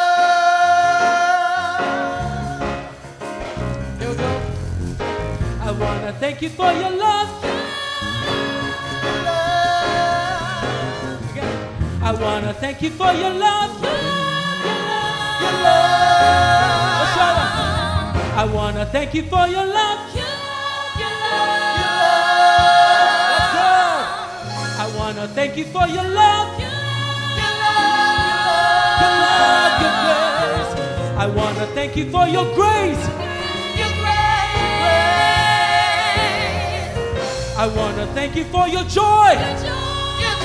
love. Here we go. I wanna thank you for your love. Your love. Again. I wanna thank you for your love. Your love. Your love. Let's try that. I wanna thank you for your love. Your love. Your love. Let's go. I wanna thank you for your love. Your love. Your love. Your grace. I wanna thank you for your grace. Your grace. I wanna thank you for your joy. Your joy. Your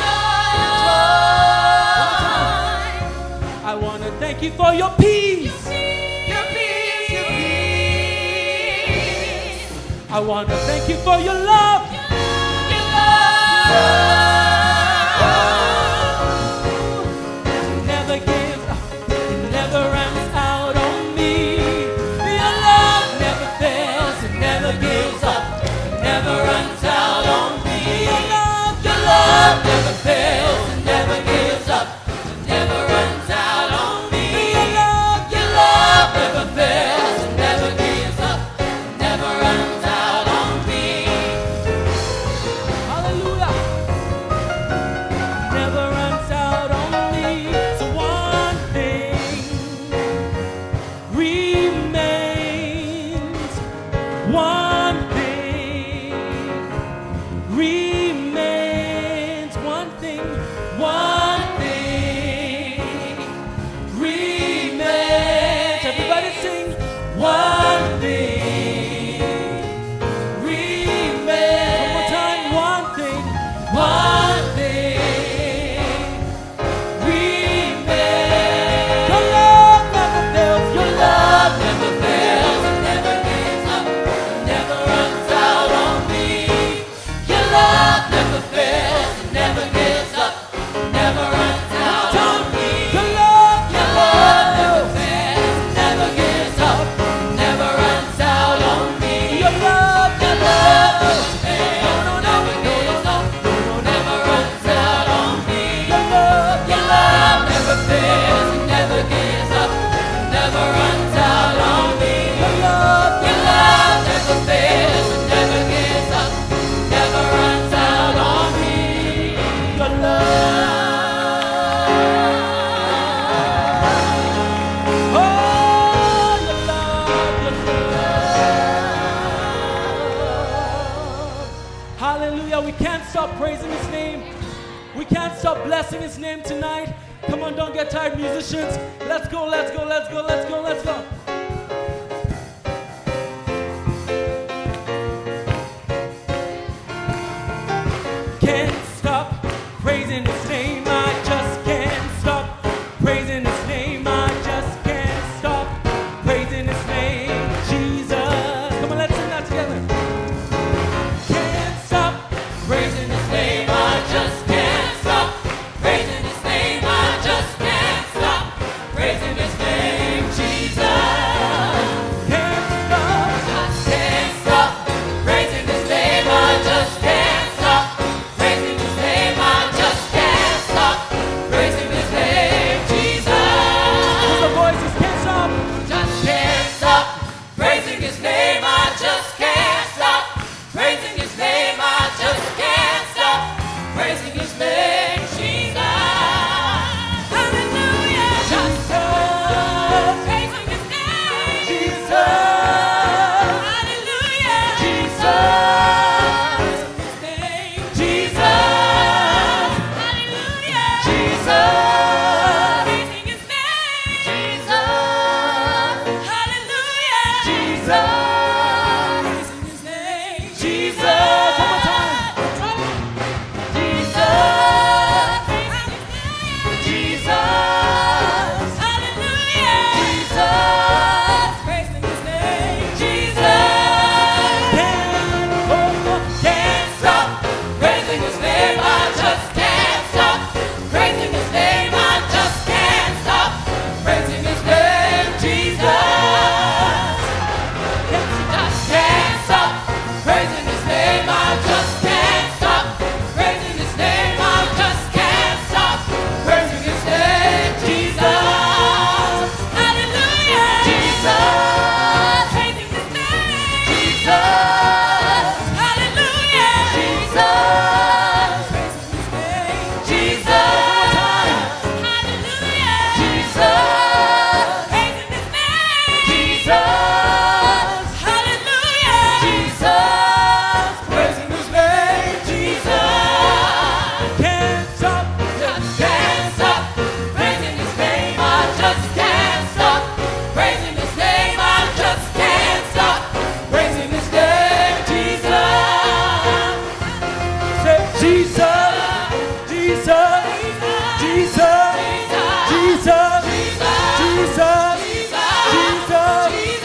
joy. I wanna thank you for your peace. Your peace. Your peace. I wanna thank you for your love. Your love. Never gives up, it never runs out on me. Your love never fails, it never gives up, it never runs out on me. Your love, your love never fails, it never gives up, it never runs out on me. Your love, your love never fails, it never gives up, it never runs out on me. Hallelujah. sing one thing remains. One more time, one thing, one thing remains. Your love never fails, your love never fails, it never gives up, never runs out on me. Your love never fails, it never gives up, never runs out on me. Your love, your love never fails, it never gives up, never runs out on me. Your love, your love never fails, never gives up, never runs out on me. Your love, your love never fails, it never gives up, never runs out on me. Your love, your love never fails, it never gives up, never runs out on me. Your love, oh, your love, your love. Hallelujah! We can't stop praising His name. We can't stop blessing His name tonight. Come on, don't get tired, musicians. Let's go, let's go, let's go, let's go, let's go. Can't stop praising His name. I just can't stop praising His name. I just can't stop praising His name. Jesus. Come on, let's sing that together. Can't stop praising His name. I just can't stop praising His name. I just can't stop praising His name. Jesus. Can't stop. Just can't stop praising His name. I just can't stop praising His name. I just can't stop praising His name. Jesus. The voices can't stop. Just can't stop praising His name. I just can't stop praising His name. I just can't stop praising His name. Jesus. Hallelujah. Jesus. Praising His name. Jesus. Hallelujah. Jesus. Jesus. Hallelujah. Jesus. Praising His name. Jesus. Hallelujah. Jesus. Praising His name. Jesus. One more time. Jesus. Praising His name. Jesus. Hallelujah. Jesus. Praising His name. Jesus. Can't, oh, can't stop praising His name. I just can't stop praising His name. I just can't stop praising His name. Jesus. Just can't stop praising His name. I just can't stop praising His name. I just can't stop praising His name. Jesus. Hallelujah. Jesus. Praising His name. Jesus. Hallelujah. Jesus. Praising His name. Jesus. Hallelujah. Jesus. Praising His name. Jesus. Hallelujah. Jesus. Praising His name. Jesus. Can't stop. Just can't stop praising His name. I just can't stop praising His name. I just can't stop praising His name. Jesus. Say Jesus. Jesus. Jesus. Jesus. Jesus. Jesus.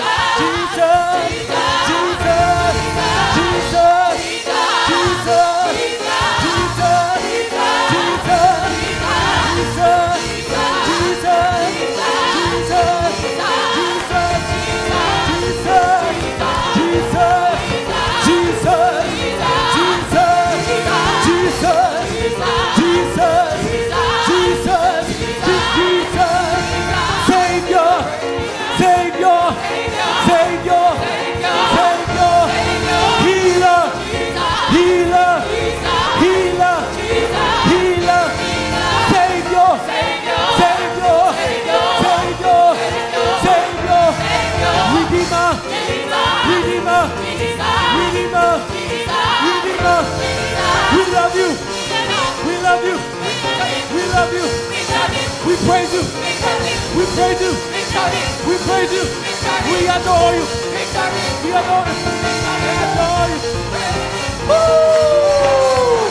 love you. We love you. We love you. We praise you. We praise you. We praise you. We adore you. We adore you. We adore you. Woo!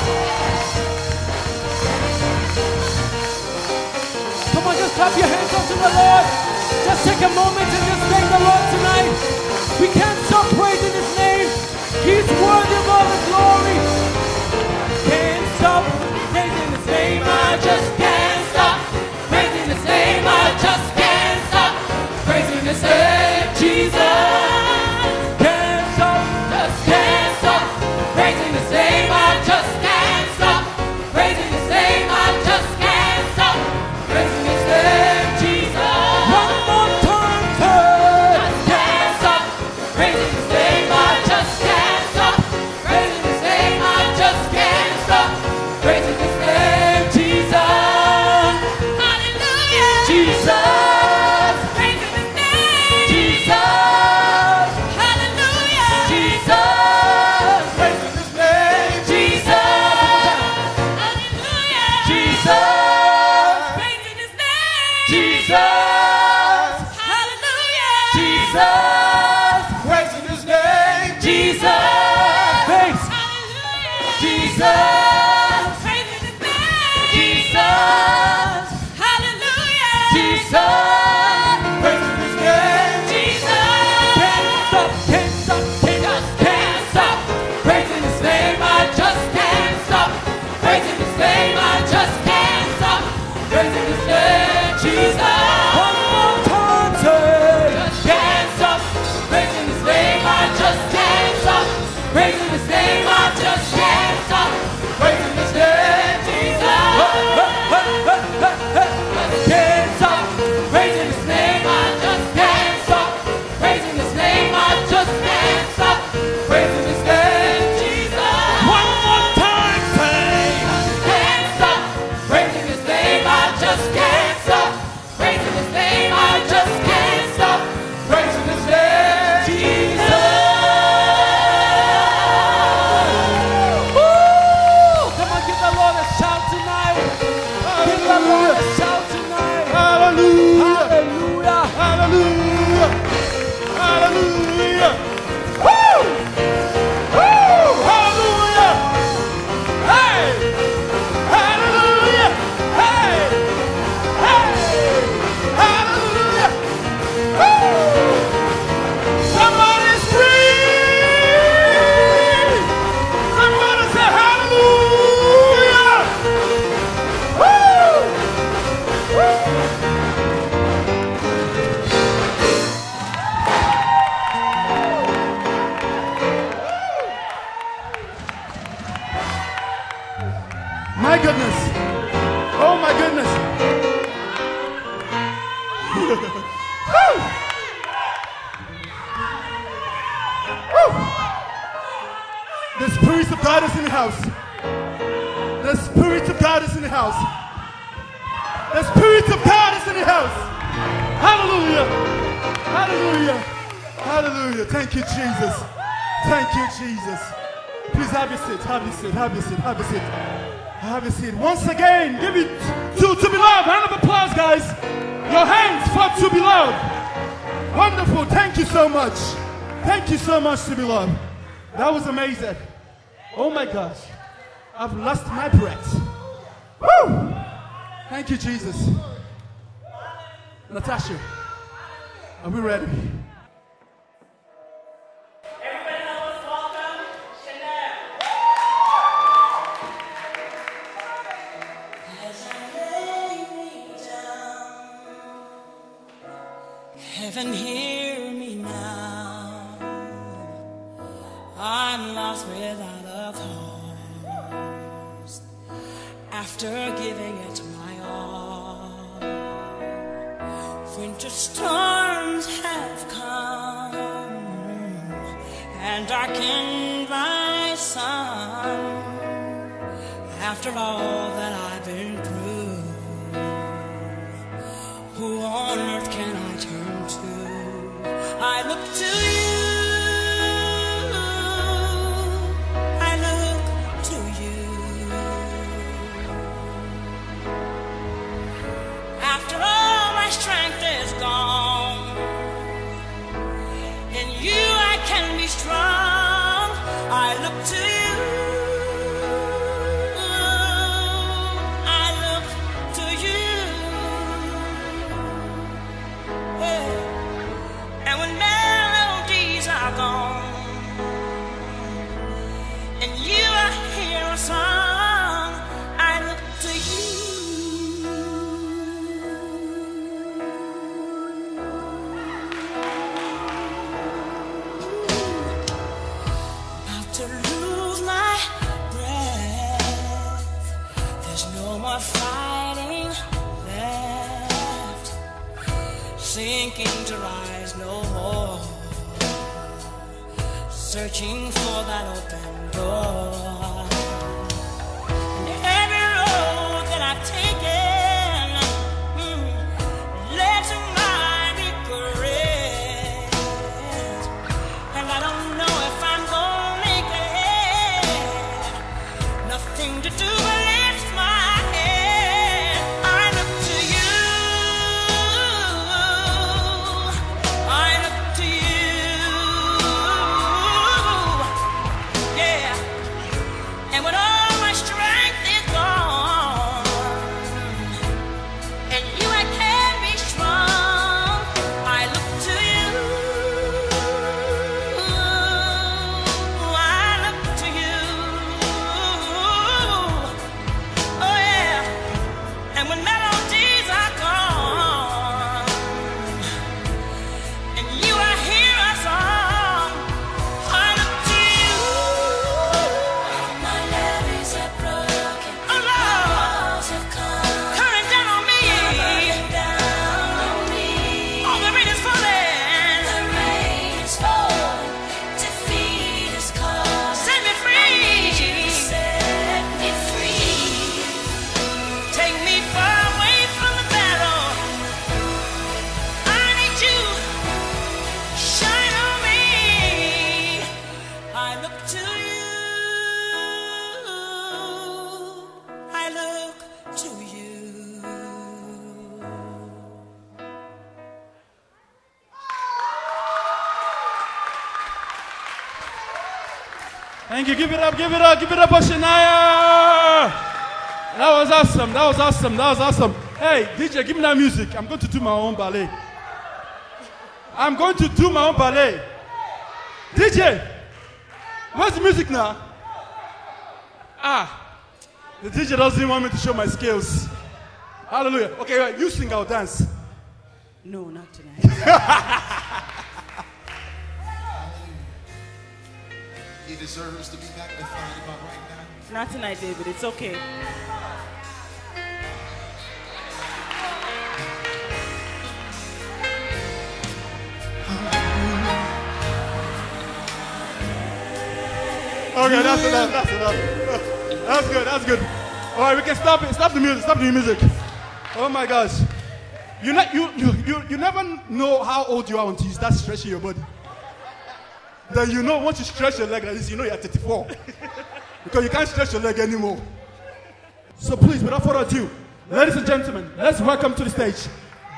Come on, just clap your hands unto the Lord. Just take a moment and just thank the Lord tonight. We can't stop praising His name. He's worthy of all the glory. Can't stop praising His name. I just can't stop praising His name. I just can't stop praising His name. Jesus. Can't stop, just can't stop praising His name. I just can't stop praising His name. I just can't stop praising His name. Jesus. One more time, say. Just can't stop praising His name. I just can't stop praising His name. I just can't stop praising His name. Jesus. Hallelujah. Jesus. Praising His name. Jesus. Hallelujah. Jesus. Praising His name. Jesus. Hallelujah. Jesus. Praising His name. Jesus. Hallelujah. Jesus. Praising His name. Jesus. Thanks. Hallelujah. Jesus. Praising His name. Jesus. Hallelujah. Jesus. Praising His name. Jesus. Can't stop, can't stop, can't just can't stop praising His name. I just can't stop praising His name. I just can't stop praising His name. Jesus. One more time, say. Just can't stop praising His name. I just can't stop praising His name. I just can't stop praising His name. Jesus. Can't stop praising His name. I just can't stop praising His name. I just can't stop praising His name. Jesus. One more time, say. Can't stop praising His name. I just can't stop praising His name. I just can't stop praising His name. Jesus. Woo! Come on, give the Lord a shout tonight. Give the Lord a shout tonight. Hallelujah. Hallelujah. Hallelujah. Hallelujah. Woo! Woo! Hallelujah. Hey! Hallelujah. Hey! Hey! Hallelujah. Woo! Somebody scream! Somebody say hallelujah! Woo! Woo! My goodness. Oh my goodness. Woo! Woo! The Spirit of God is in the house. The Spirit of God is in the house. The Spirit of God is in the house. Hallelujah. Hallelujah. Hallelujah. Thank you, Jesus. Thank you, Jesus. Please have your seat. Have your seat. Have your seat. Have your seat. Have your seat. Once again, give it to to beloved. Round of applause, guys. Your hands for to beloved. Wonderful. Thank you so much. Thank you so much, to beloved. That was amazing. Oh my gosh. I've lost my breath. Woo! Thank you, Jesus. Natasha, are we ready? Everybody else, welcome Chanel. As I lay me down, heaven hear me now. I'm lost without a cause. After giving it my all, winter storms have come and darkened my sun. After all that I've been through, who on earth can I turn to? I look to you. I look to you. After all my strength is gone, In you I can be strong. I look to you. I look to you. Yeah. And when melodies are gone, and you I hear a song, I look to you. About to lose my breath. There's no more fighting left. Sinking to rise no more. Searching for that open door. And every road that I've taken mm, led to my regret. And I don't know if I'm gonna make it. Nothing to do but lift my head. I look to you. I look to you. Yeah. And when all my strength is gone, and you I can be strong, I look to you. I look to you. Oh yeah. And when melodies are gone, and you I hear a song, I look to you. My levees are broken. Oh Lord, walls have come. Coming down on me. Coming down on me. All the rain is falling. The rain is falling. Defeat is calling. Set me free. Set me free. Take me far away from the battle. I need you. Shine on me. I look to you. I look to you. Thank you. Give it up, give it up, give it up for Shania. That was awesome. That was awesome. That was awesome. Hey, D J, give me that music. I'm going to do my own ballet. I'm going to do my own ballet. D J, where's the music now? Ah, the D J doesn't want me to show my skills. Hallelujah. Okay, right, you sing, I'll dance. No, not tonight. He deserves to be magnified about right now. Not tonight, David. It's okay. Okay, that's enough, that's enough. That's good, that's good. All right, we can stop it. Stop the music, stop the music. Oh my gosh. You, ne- you, you, you, you never know how old you are until you start stretching your body. Then you know once you stretch your leg like this, you know you're thirty-four. Because you can't stretch your leg anymore. So please, without further ado, ladies and gentlemen, let's welcome to the stage,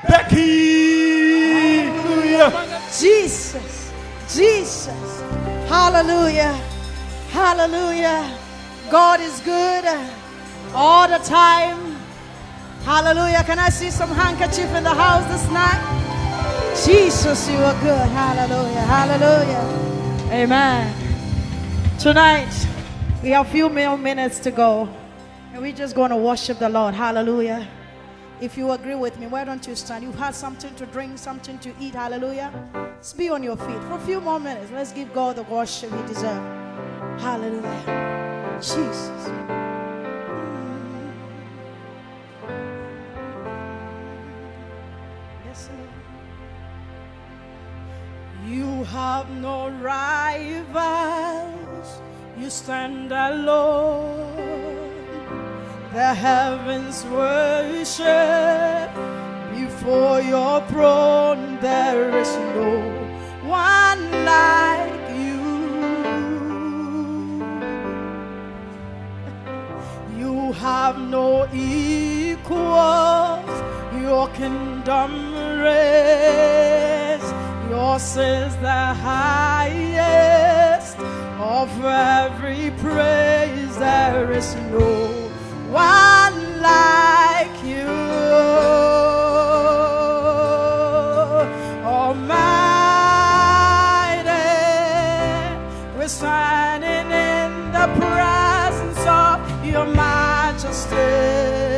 Becky. Hallelujah. Jesus, Jesus, hallelujah, hallelujah. God is good all the time. Hallelujah. Can I see some handkerchief in the house this night? Jesus, you are good. Hallelujah, hallelujah. Amen. Tonight, we have a few more minutes to go. And we're just going to worship the Lord. Hallelujah. If you agree with me, why don't you stand? You've had something to drink, something to eat. Hallelujah. Let's be on your feet for a few more minutes. Let's give God the worship he deserves. Hallelujah. Jesus. Yes, Lord. You have no rivals, you stand alone. The heavens worship before your throne. There is no one like you. You have no equals, your kingdom reigns. Yours is the highest of every praise. There is no one like you. Almighty, we're standing in the presence of your majesty.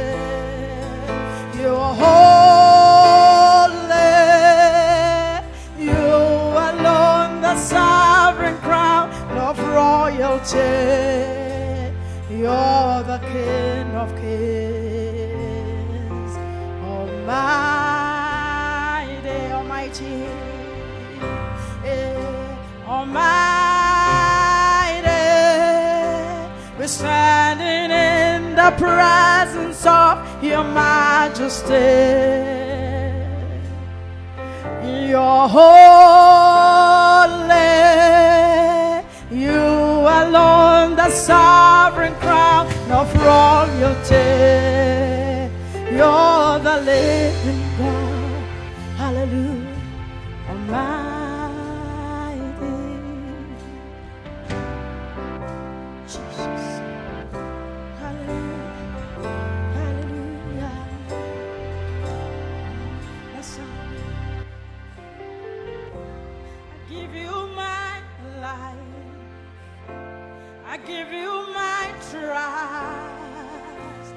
You're holy, you alone, the sovereign crown of royalty. You're the King of kings, Almighty, Almighty, eh, Almighty. We're standing in the presence of your majesty. You're holy, you alone, the sovereign crown of royalty. You're the living God, hallelujah, Almighty. Jesus, hallelujah, hallelujah. Yes, sir. I give you my life, I give you my trust,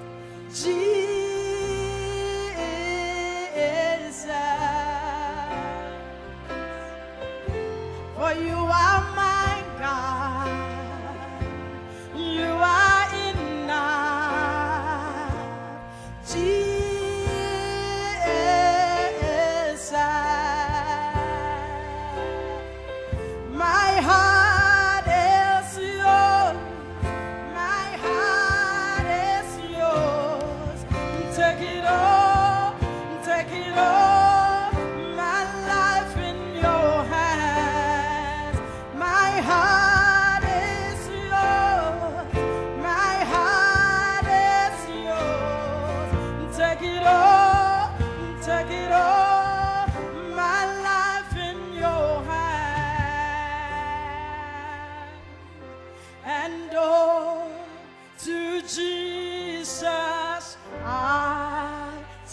Jesus, for you are my God, you are enough, Jesus. My heart is yours, my heart is yours. Take it all, take it all, my life in your hands. My heart is yours, my heart is yours. Take it all, take it all, my life in your hands. And oh, to Jesus I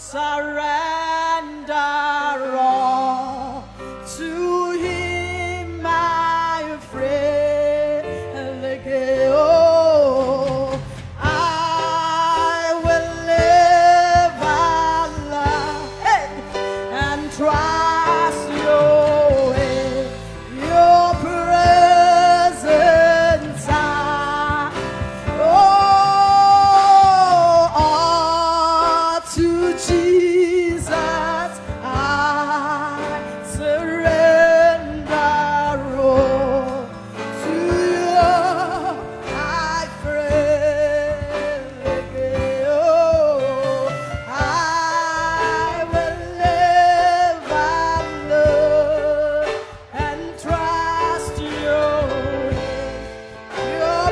surrender all. To him my friend, oh, I will live and love and trust your way, your presence. I, oh, oh, to Jesus I surrender all. To you I pray, oh, I will live and love and trust your way, your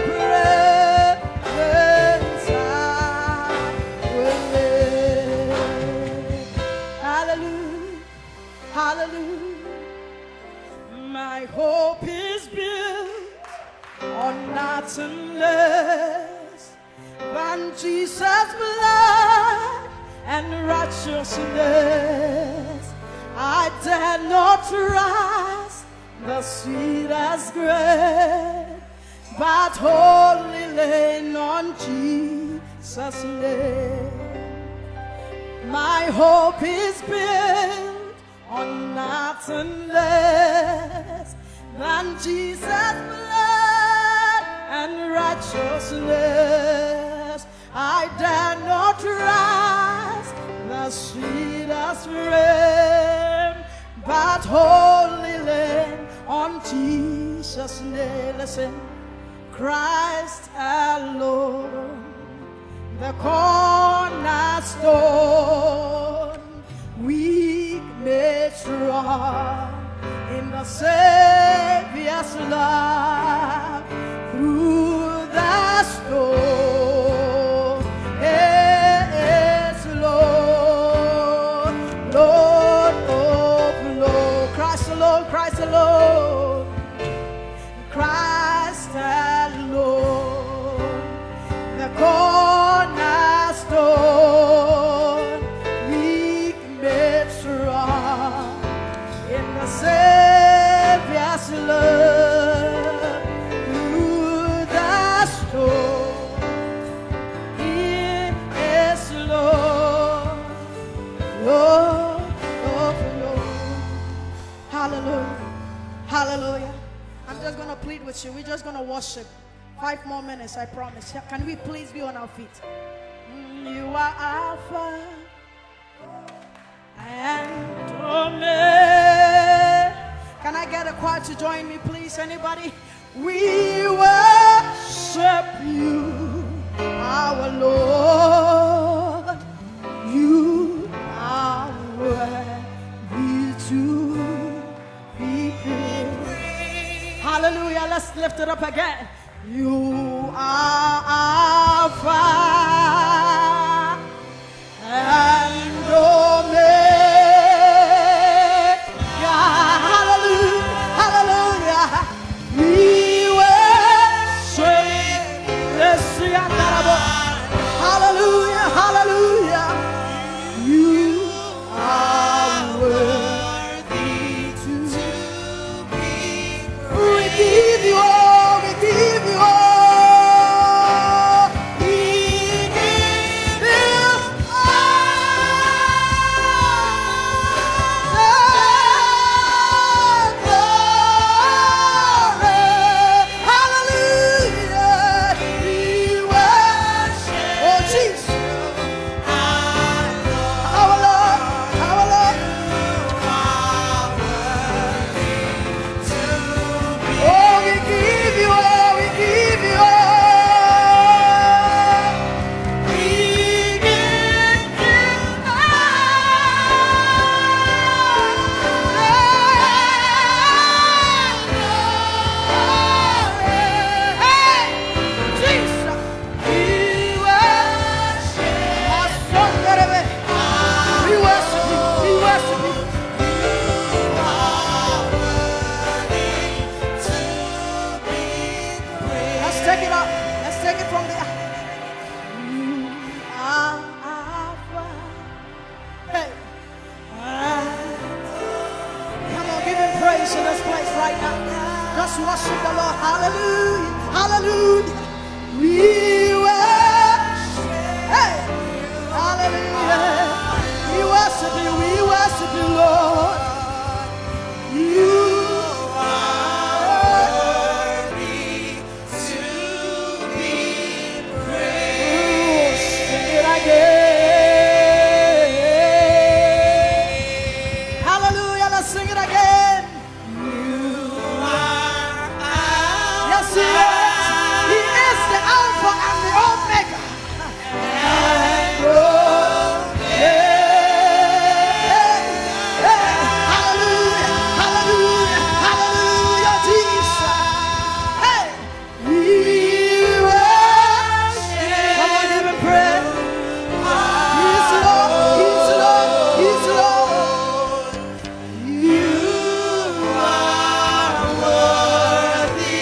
presence I will live. Hallelujah, hallelujah. My hope is built on nothing less than Jesus' blood and righteousness. I dare not trust the sweetest grace, but wholly lean on Jesus' name. My hope is built on nothing less than Jesus' blood and righteousness. I dare not trust the sweetest frame, but wholly lean on Jesus' name. Listen, Christ alone, the cornerstone, weak made strong in the Savior's love through the storm. Yes, Lord, Lord of Lord, Christ alone, Hallelujah. I'm just going to plead with you. We're just going to worship. Five more minutes, I promise. Can we please be on our feet? Mm, you are Alpha and Omega. Can I get a choir to join me, please? Anybody? We worship you, our Lord. You are worthy to be praised. Hallelujah. Let's lift it up again. You are Alpha and Omega. Hallelujah. Hallelujah. We worship. Let's sing it. Hallelujah. Hallelujah. You are worthy to be praised. We give you all. We give you all. We give you worship the Lord. Hallelujah. Hallelujah. We worship. Hey. Hallelujah. We worship you. We worship you, Lord. You are worthy to be praised. Sing it again. Hallelujah. Let's sing it again. He is. He is the Alpha and the Omega. And Omega. Hallelujah, hallelujah, hallelujah, Jesus. Hey, we worship. Come on, give him praise. He's Lord, he's Lord, he's Lord. You are worthy.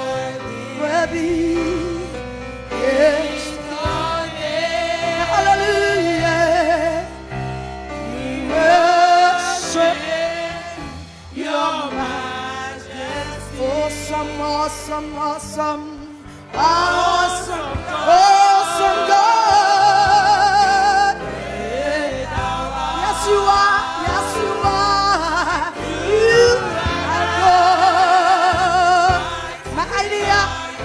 Hallelujah. awesome, awesome, awesome, awesome God. Yes, you are. Yes, you are. You are God. My idea.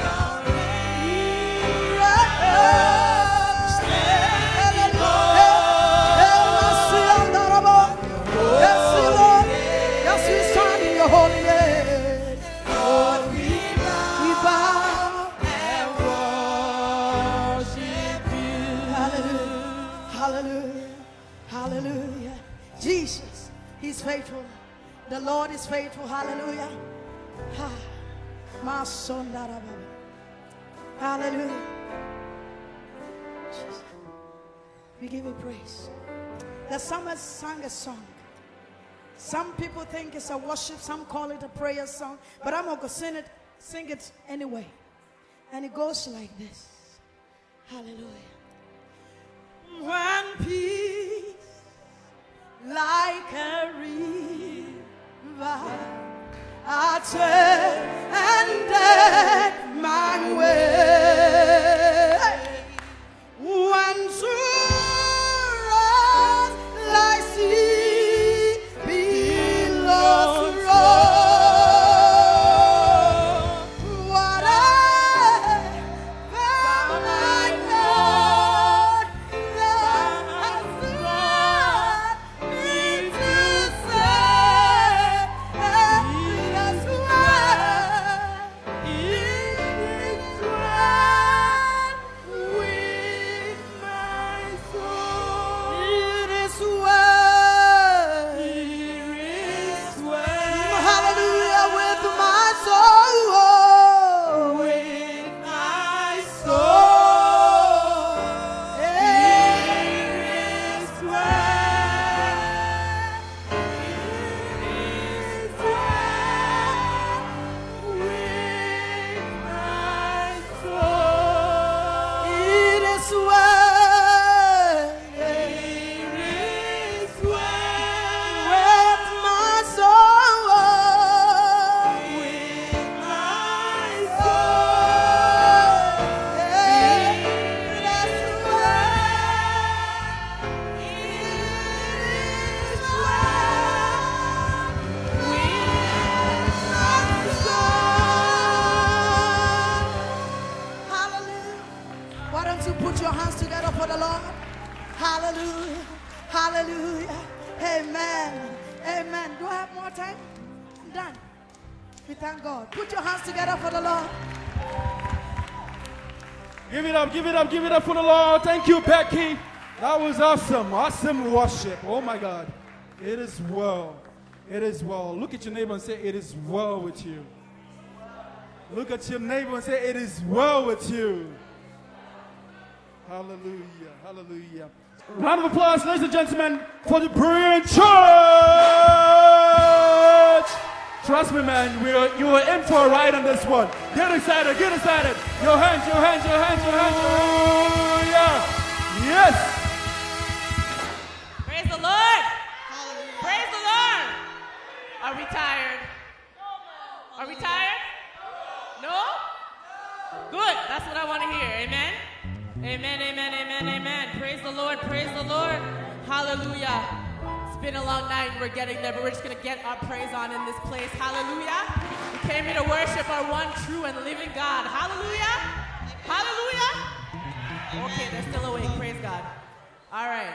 Holy name, Lord, we bow, we bow and worship you. Hallelujah, hallelujah, hallelujah. Jesus, He's faithful. The Lord is faithful. Hallelujah. Ha. Ma son da ra ba. Hallelujah. Jesus. We give you praise. The psalmist sang a song. Some people think it's a worship, some call it a prayer song, but I'm going to sing it, sing it anyway. And it goes like this. Hallelujah. When peace like a river attended my way, when sorrows like sea Give it up, give it up for the Lord. Thank you, Becky. That was awesome. Awesome worship. Oh my God. It is well. It is well. Look at your neighbor and say, it is well with you. Look at your neighbor and say, it is well with you. Hallelujah. Hallelujah. Round of applause, ladies and gentlemen, for the Berean Church. Trust me, man, we are, you are in for a ride on this one. Get excited, get excited. Your hands, your hands, your hands, your hands. Oh, yeah. Yes. Praise the Lord. Praise the Lord. Are we tired? Are we tired? No? Good. That's what I want to hear. Amen. Amen, amen, amen, amen. Praise the Lord, praise the Lord. Hallelujah. It's been a long night. We're getting there, but we're just going to get our praise on in this place. Hallelujah. We came here to worship our one true and living God. Hallelujah. Hallelujah. Okay, they're still awake. Praise God. All right.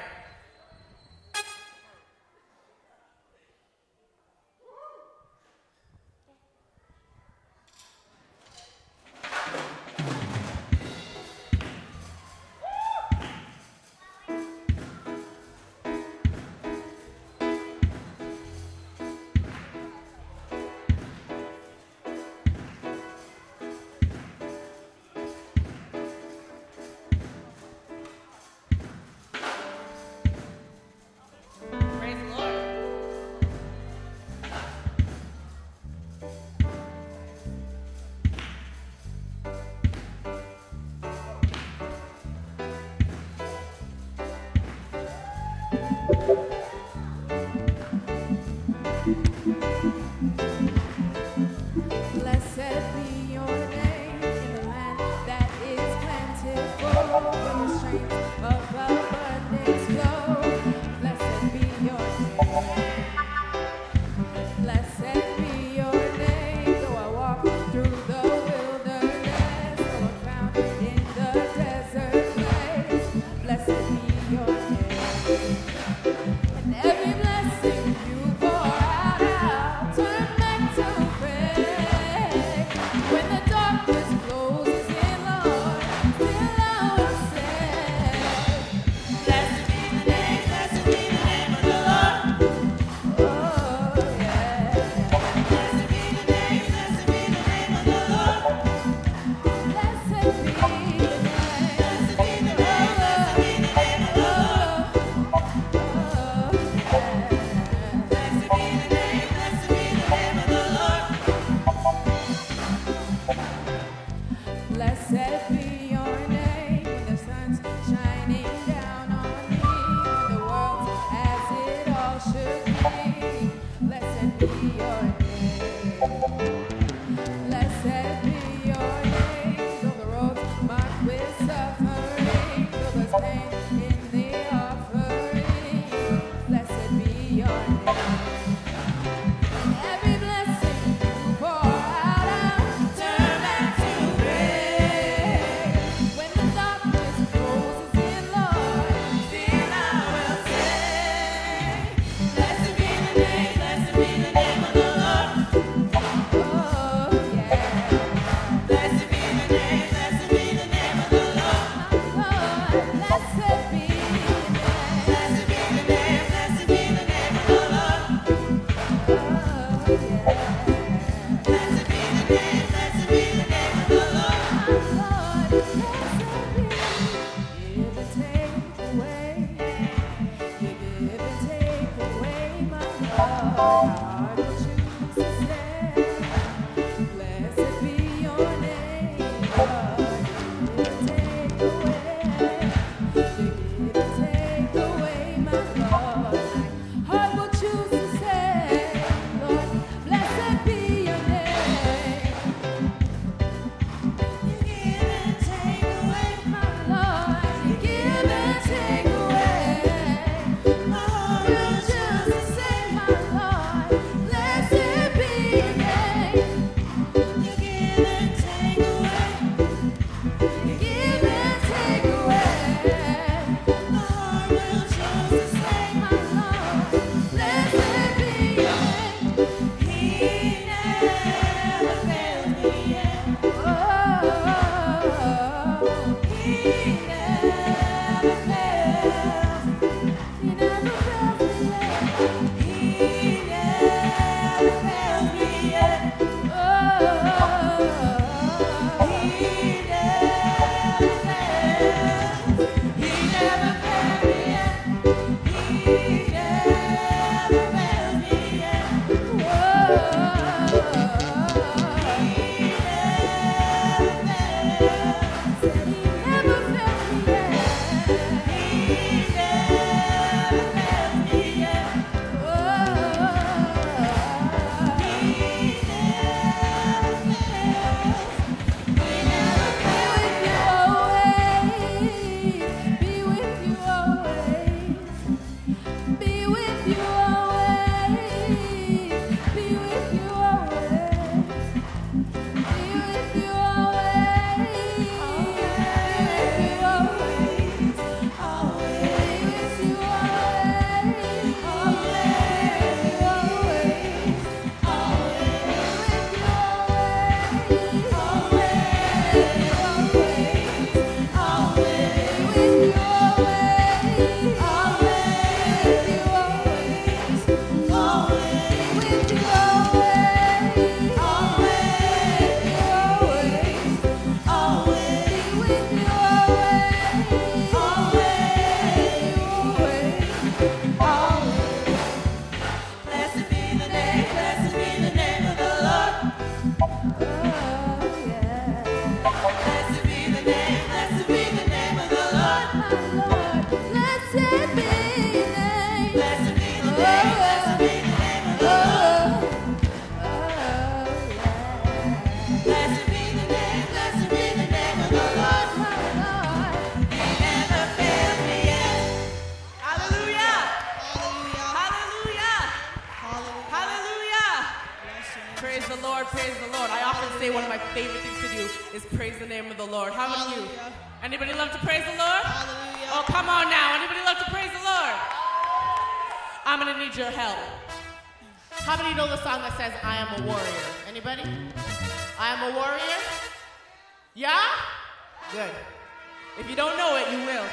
Praise the Lord, praise the Lord. I often say one of my favorite things to do is praise the name of the Lord. How many of you? Anybody love to praise the Lord? Hallelujah. Oh, come on now. Anybody love to praise the Lord? I'm going to need your help. How many know the song that says, I am a warrior? Anybody? I am a warrior? Yeah? Good. If you don't know it, you will.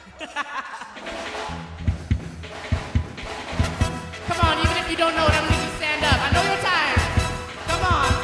Come on, even if you don't know it, I'm going to need you to stand up. I know you're tired. Come on.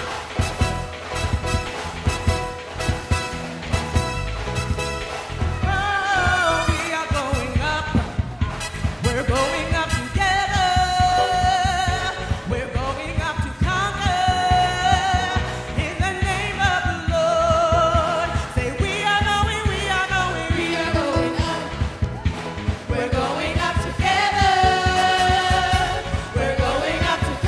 Oh, we are going up. We're going up together. We're going up to conquer in the name of the Lord. Say, we are going, we are going, we are going up. We're going up together. We're going up together.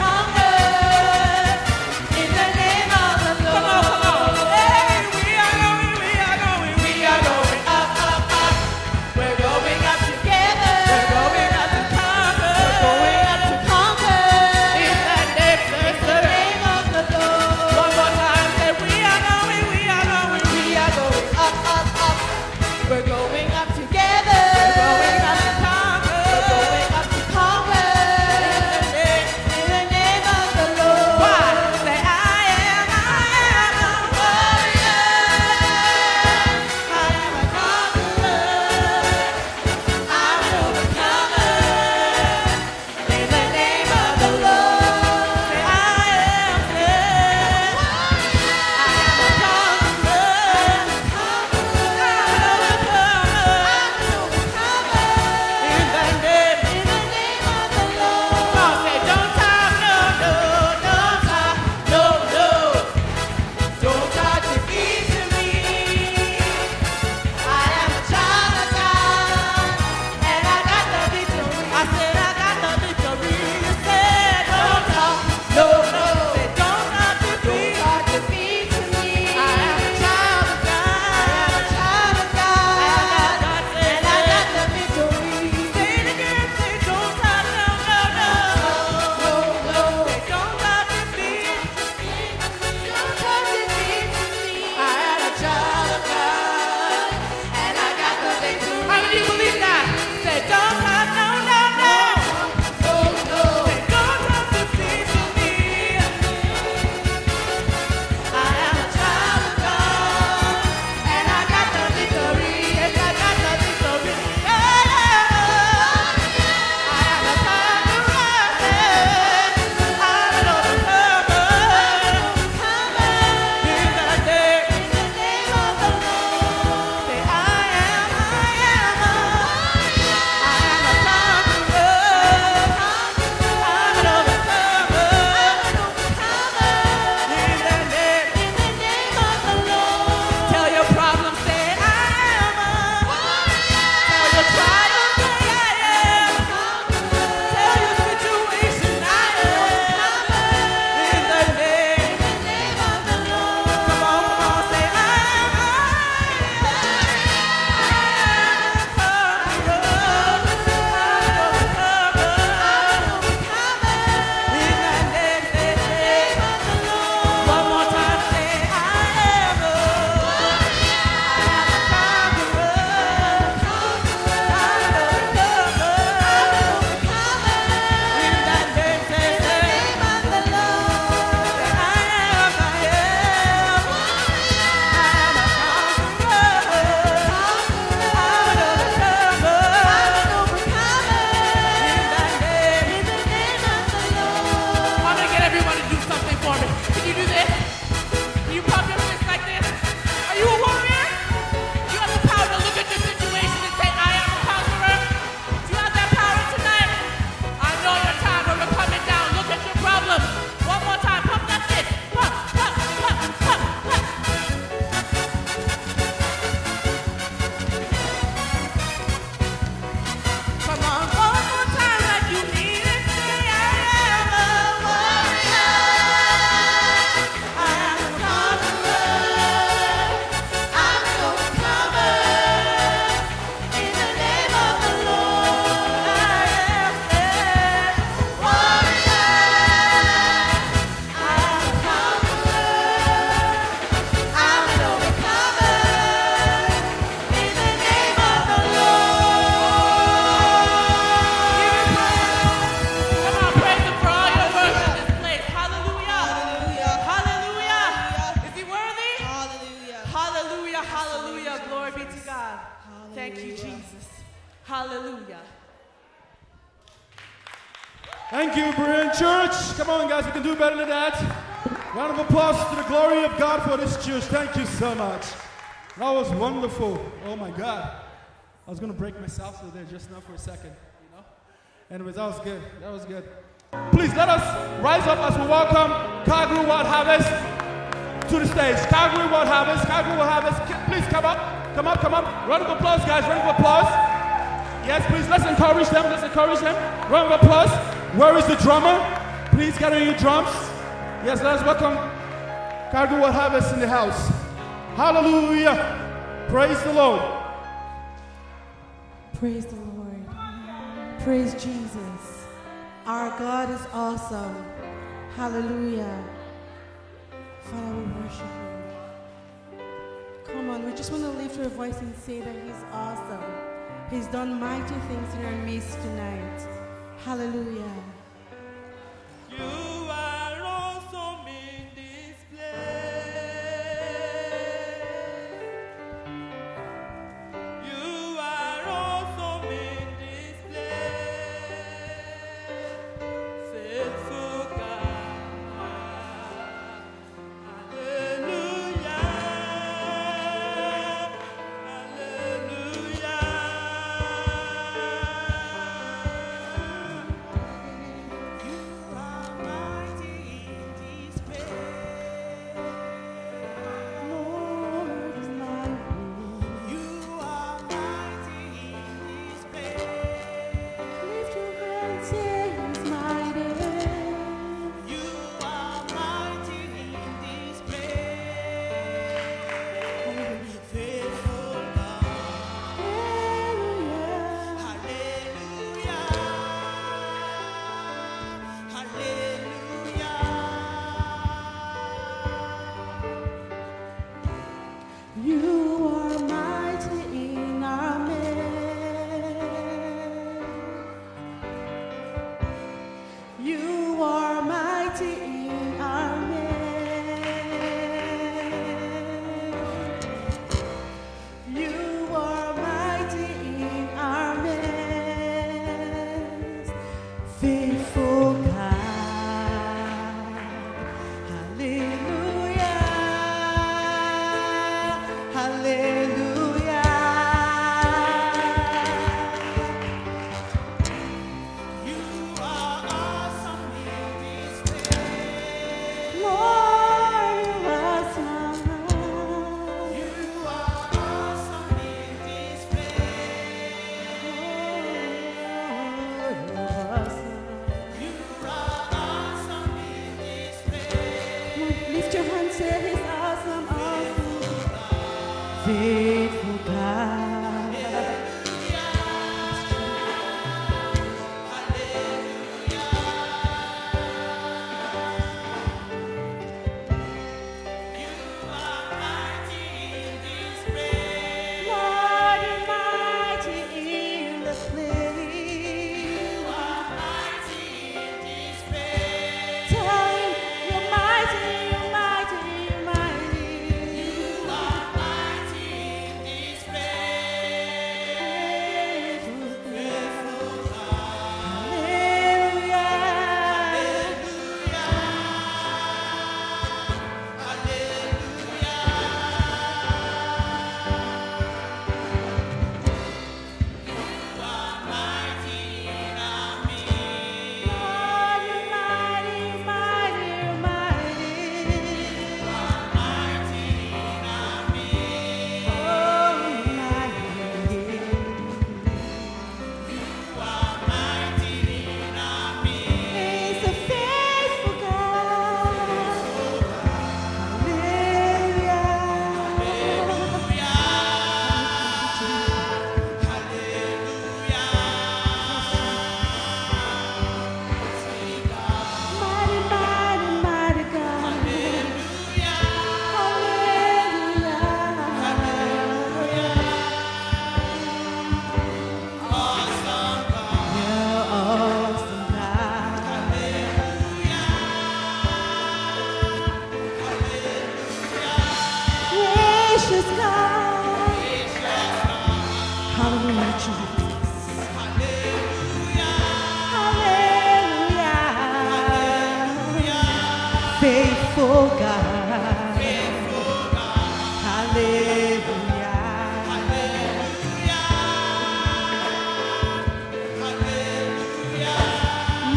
Hallelujah. Thank you, Berean Church. Come on, guys, we can do better than that. Round of applause to the glory of God for this church. Thank you so much. That was wonderful. Oh my God. I was gonna break myself through there just now for a second, you know. Anyways, that was good. That was good. Please let us rise up as we welcome Calgary World Harvest to the stage. Calgary World Harvest. Calgary World Harvest. Please come up. Come up. Come up. Round of applause, guys. Round of applause. Yes, please. Let's encourage them. Let's encourage them. Round of applause. Where is the drummer? Please get on your drums. Yes, let's welcome Calgary World Harvest in the house. Hallelujah. Praise the Lord. Praise the Lord. Praise Jesus. Our God is awesome. Hallelujah. Father, we worship you. Come on, we just want to lift our voice and say that he's awesome. He's done mighty things in our midst tonight. Hallelujah. You are awesome in this place. You are awesome in this place. Faithful God. Hallelujah. Hallelujah.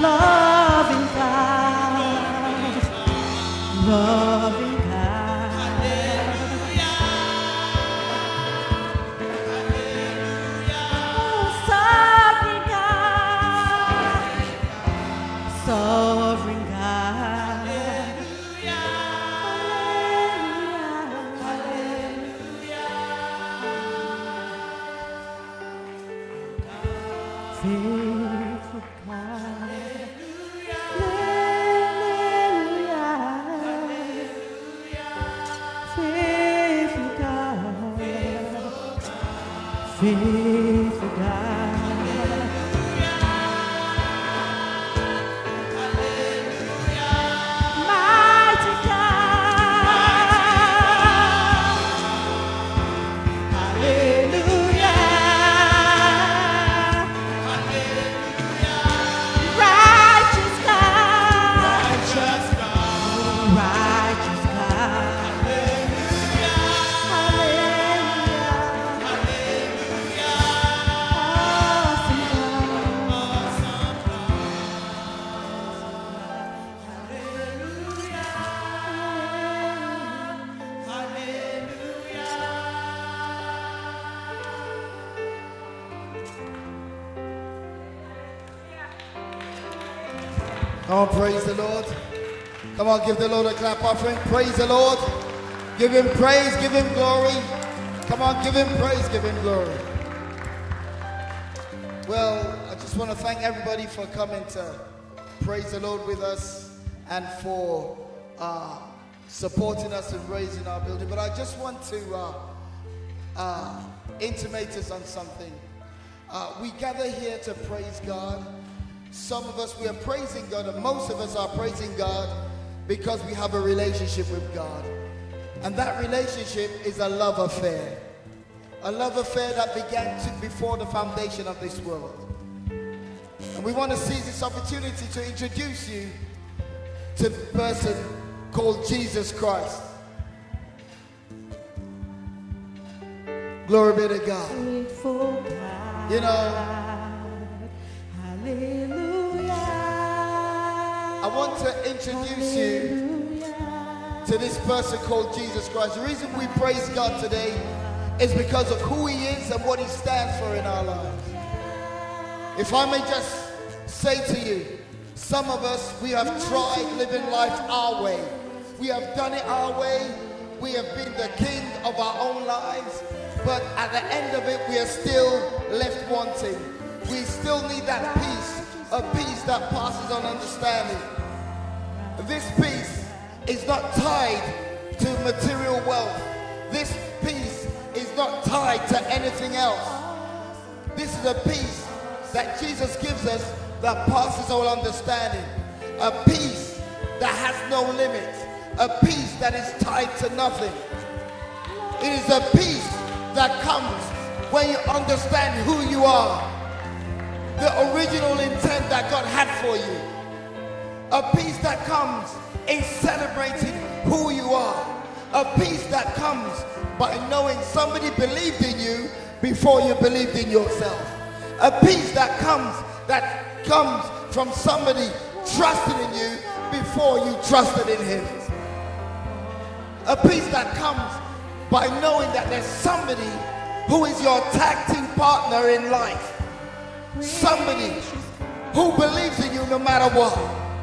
loving God, loving God. Sovereign God, faithful God, faithful God, faithful God. Come on, praise the Lord. Come on, give the Lord a clap offering. Praise the Lord. Give him praise, give him glory. Come on, give him praise, give him glory. Well, I just want to thank everybody for coming to praise the Lord with us and for uh, supporting us and raising our building. But I just want to uh, uh, intimate us on something. Uh, we gather here to praise God. Some of us, we are praising God, and most of us are praising God because we have a relationship with God. And that relationship is a love affair. A love affair that began to, before the foundation of this world. And we want to seize this opportunity to introduce you to the person called Jesus Christ. Glory be to God. You know, I want to introduce you to this person called Jesus Christ. The reason we praise God today is because of who he is and what he stands for in our lives. If I may just say to you, some of us, we have tried living life our way. We have done it our way. We have been the king of our own lives. But at the end of it, we are still left wanting. We still need that peace, a peace that passes on understanding. This peace is not tied to material wealth. This peace is not tied to anything else. This is a peace that Jesus gives us that passes all understanding. A peace that has no limit. A peace that is tied to nothing. It is a peace that comes when you understand who you are. The original intent that God had for you. A peace that comes in celebrating who you are. A peace that comes by knowing somebody believed in you before you believed in yourself. A peace that comes that comes from somebody trusting in you before you trusted in him. A peace that comes by knowing that there's somebody who is your tag team partner in life. Somebody who believes in you no matter what.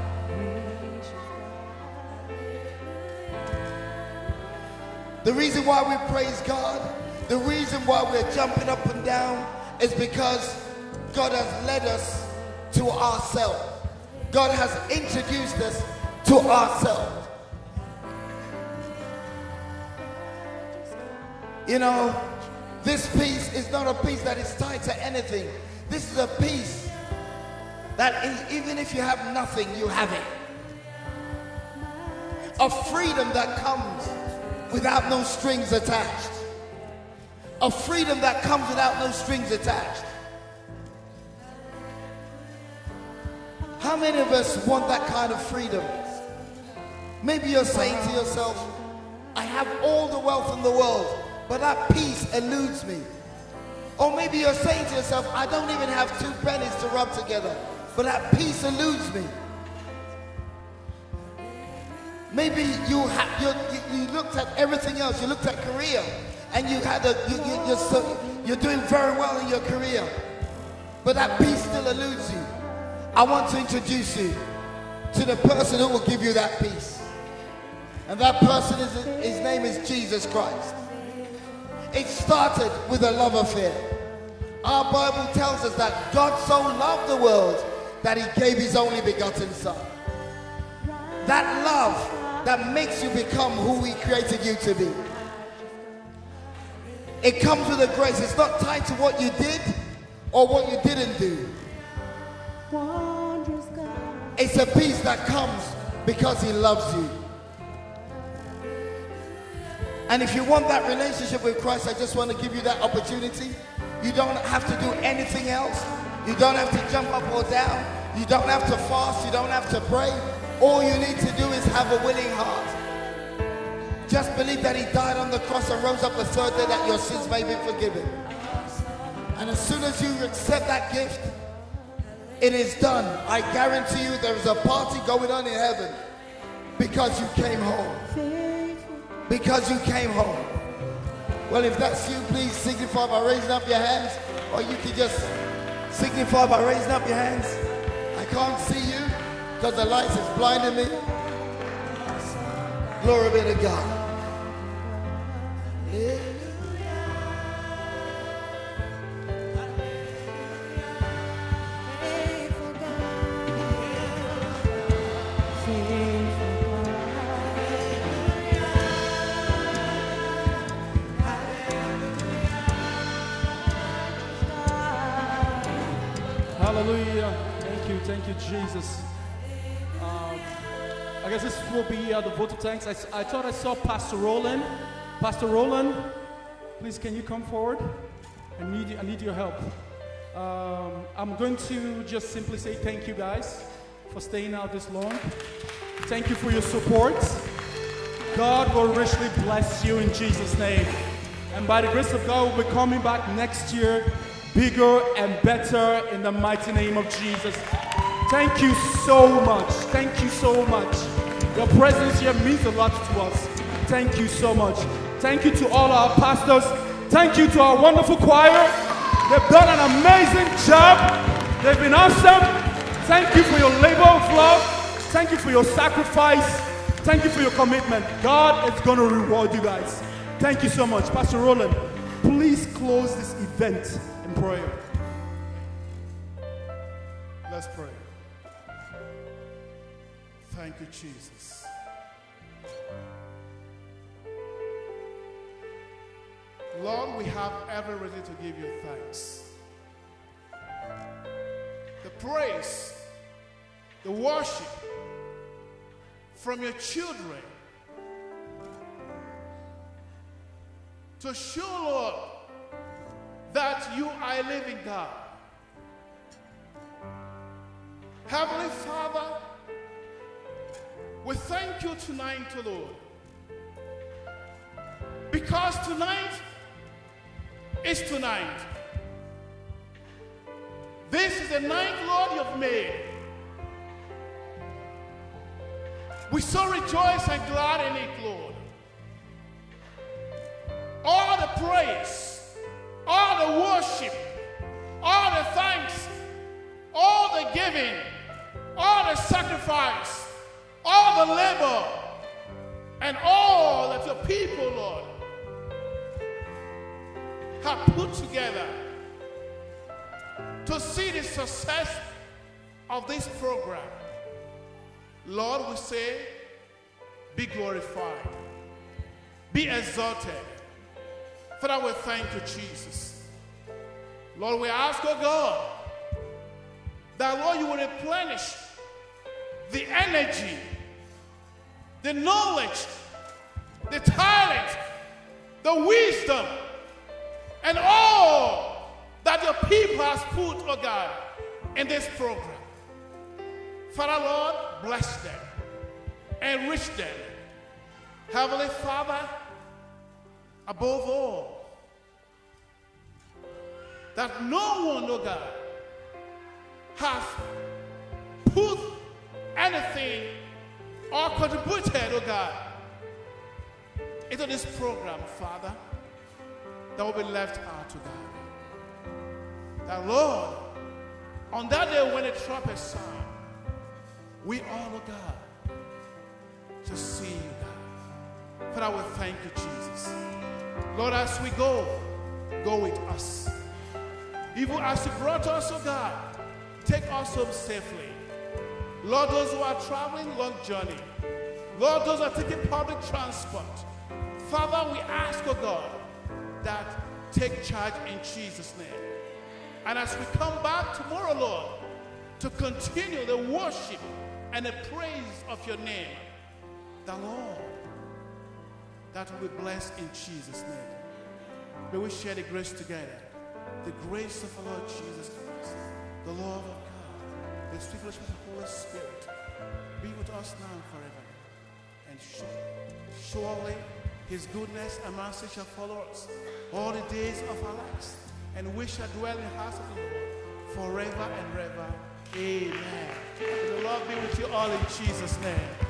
The reason why we praise God, the reason why we're jumping up and down is because God has led us to ourselves. God has introduced us to ourselves. You know, this peace is not a peace that is tied to anything. This is a peace that is, even if you have nothing, you have it. A freedom that comes without no strings attached. A freedom that comes without no strings attached. How many of us want that kind of freedom? Maybe you're saying to yourself, I have all the wealth in the world, but that peace eludes me. Or maybe you're saying to yourself, I don't even have two pennies to rub together but that peace eludes me. Maybe you, ha- you, you, you looked at everything else. You looked at career, and you had a, you, you, you're, so, you're doing very well in your career, but that peace still eludes you. I want to introduce you to the person who will give you that peace. And that person, is his name is Jesus Christ. It started with a love affair. Our Bible tells us that God so loved the world that he gave his only begotten son. That love that makes you become who he created you to be. It comes with a grace. It's not tied to what you did or what you didn't do. It's a peace that comes because he loves you. And if you want that relationship with Christ, I just want to give you that opportunity. You don't have to do anything else. You don't have to jump up or down. You don't have to fast. You don't have to pray. All you need to do is have a willing heart. Just believe that he died on the cross and rose up the third day that your sins may be forgiven. And as soon as you accept that gift, it is done. I guarantee you there is a party going on in heaven because you came home. Because you came home. Well, if that's you, please signify by raising up your hands, or you can just signify by raising up your hands. I can't see you because the lights is blinding me. Glory be to God. Hallelujah. Thank you. Thank you, Jesus. Um, I guess this will be uh, the vote of thanks. I, I thought I saw Pastor Roland. Pastor Roland, please can you come forward? I need, you, I need your help. Um, I'm going to just simply say thank you guys for staying out this long. Thank you for your support. God will richly bless you in Jesus' name. And by the grace of God, we'll be coming back next year bigger and better in the mighty name of Jesus. Thank you so much. Thank you so much. Your presence here means a lot to us. Thank you so much. Thank you to all our pastors. Thank you to our wonderful choir. They've done an amazing job. They've been awesome. Thank you for your labor of love. Thank you for your sacrifice. Thank you for your commitment. God is going to reward you guys. Thank you so much. Pastor Roland, please close this event in prayer. Let's pray. Thank you, Jesus. Lord, we have every reason to give you thanks. The praise, the worship from your children to show, Lord, that you are a living God. Heavenly Father, we thank you tonight, Lord, because tonight is tonight. This is the night, Lord, you've made. We so rejoice and glad in it, Lord. All the praise, all the worship, all the thanks, all the giving, all the sacrifice, all the labor, and all that your people, Lord, have put together to see the success of this program. Lord, we say, be glorified, be exalted. Father, we thank you, Jesus. Lord, we ask, oh God, that, Lord, you will replenish the energy, the knowledge, the talent, the wisdom, and all that your people has put, oh God, in this program. Father, Lord, bless them, enrich them. Heavenly Father, above all, that no one, oh God, has put anything or contributed, oh God, into this program, Father, that will be left out, oh God. That, Lord, on that day when the trumpet sound, we all, oh God, to see you, God. Father, we thank you, Jesus. Lord, as we go, go with us. Even as you brought us, oh God, take us home safely. Lord, those who are traveling long journey, Lord, those who are taking public transport, Father, we ask, oh God, that take charge in Jesus' name. And as we come back tomorrow, Lord, to continue the worship and the praise of your name, the Lord, that will be blessed in Jesus' name. May we share the grace together. The grace of our Lord Jesus Christ, the love of God, the sweet fellowship of the Holy Spirit, be with us now and forever. And surely, surely his goodness and mercy shall follow us all the days of our lives, and we shall dwell in the house of the Lord forever and ever. Amen. May the Lord be with you all in Jesus' name.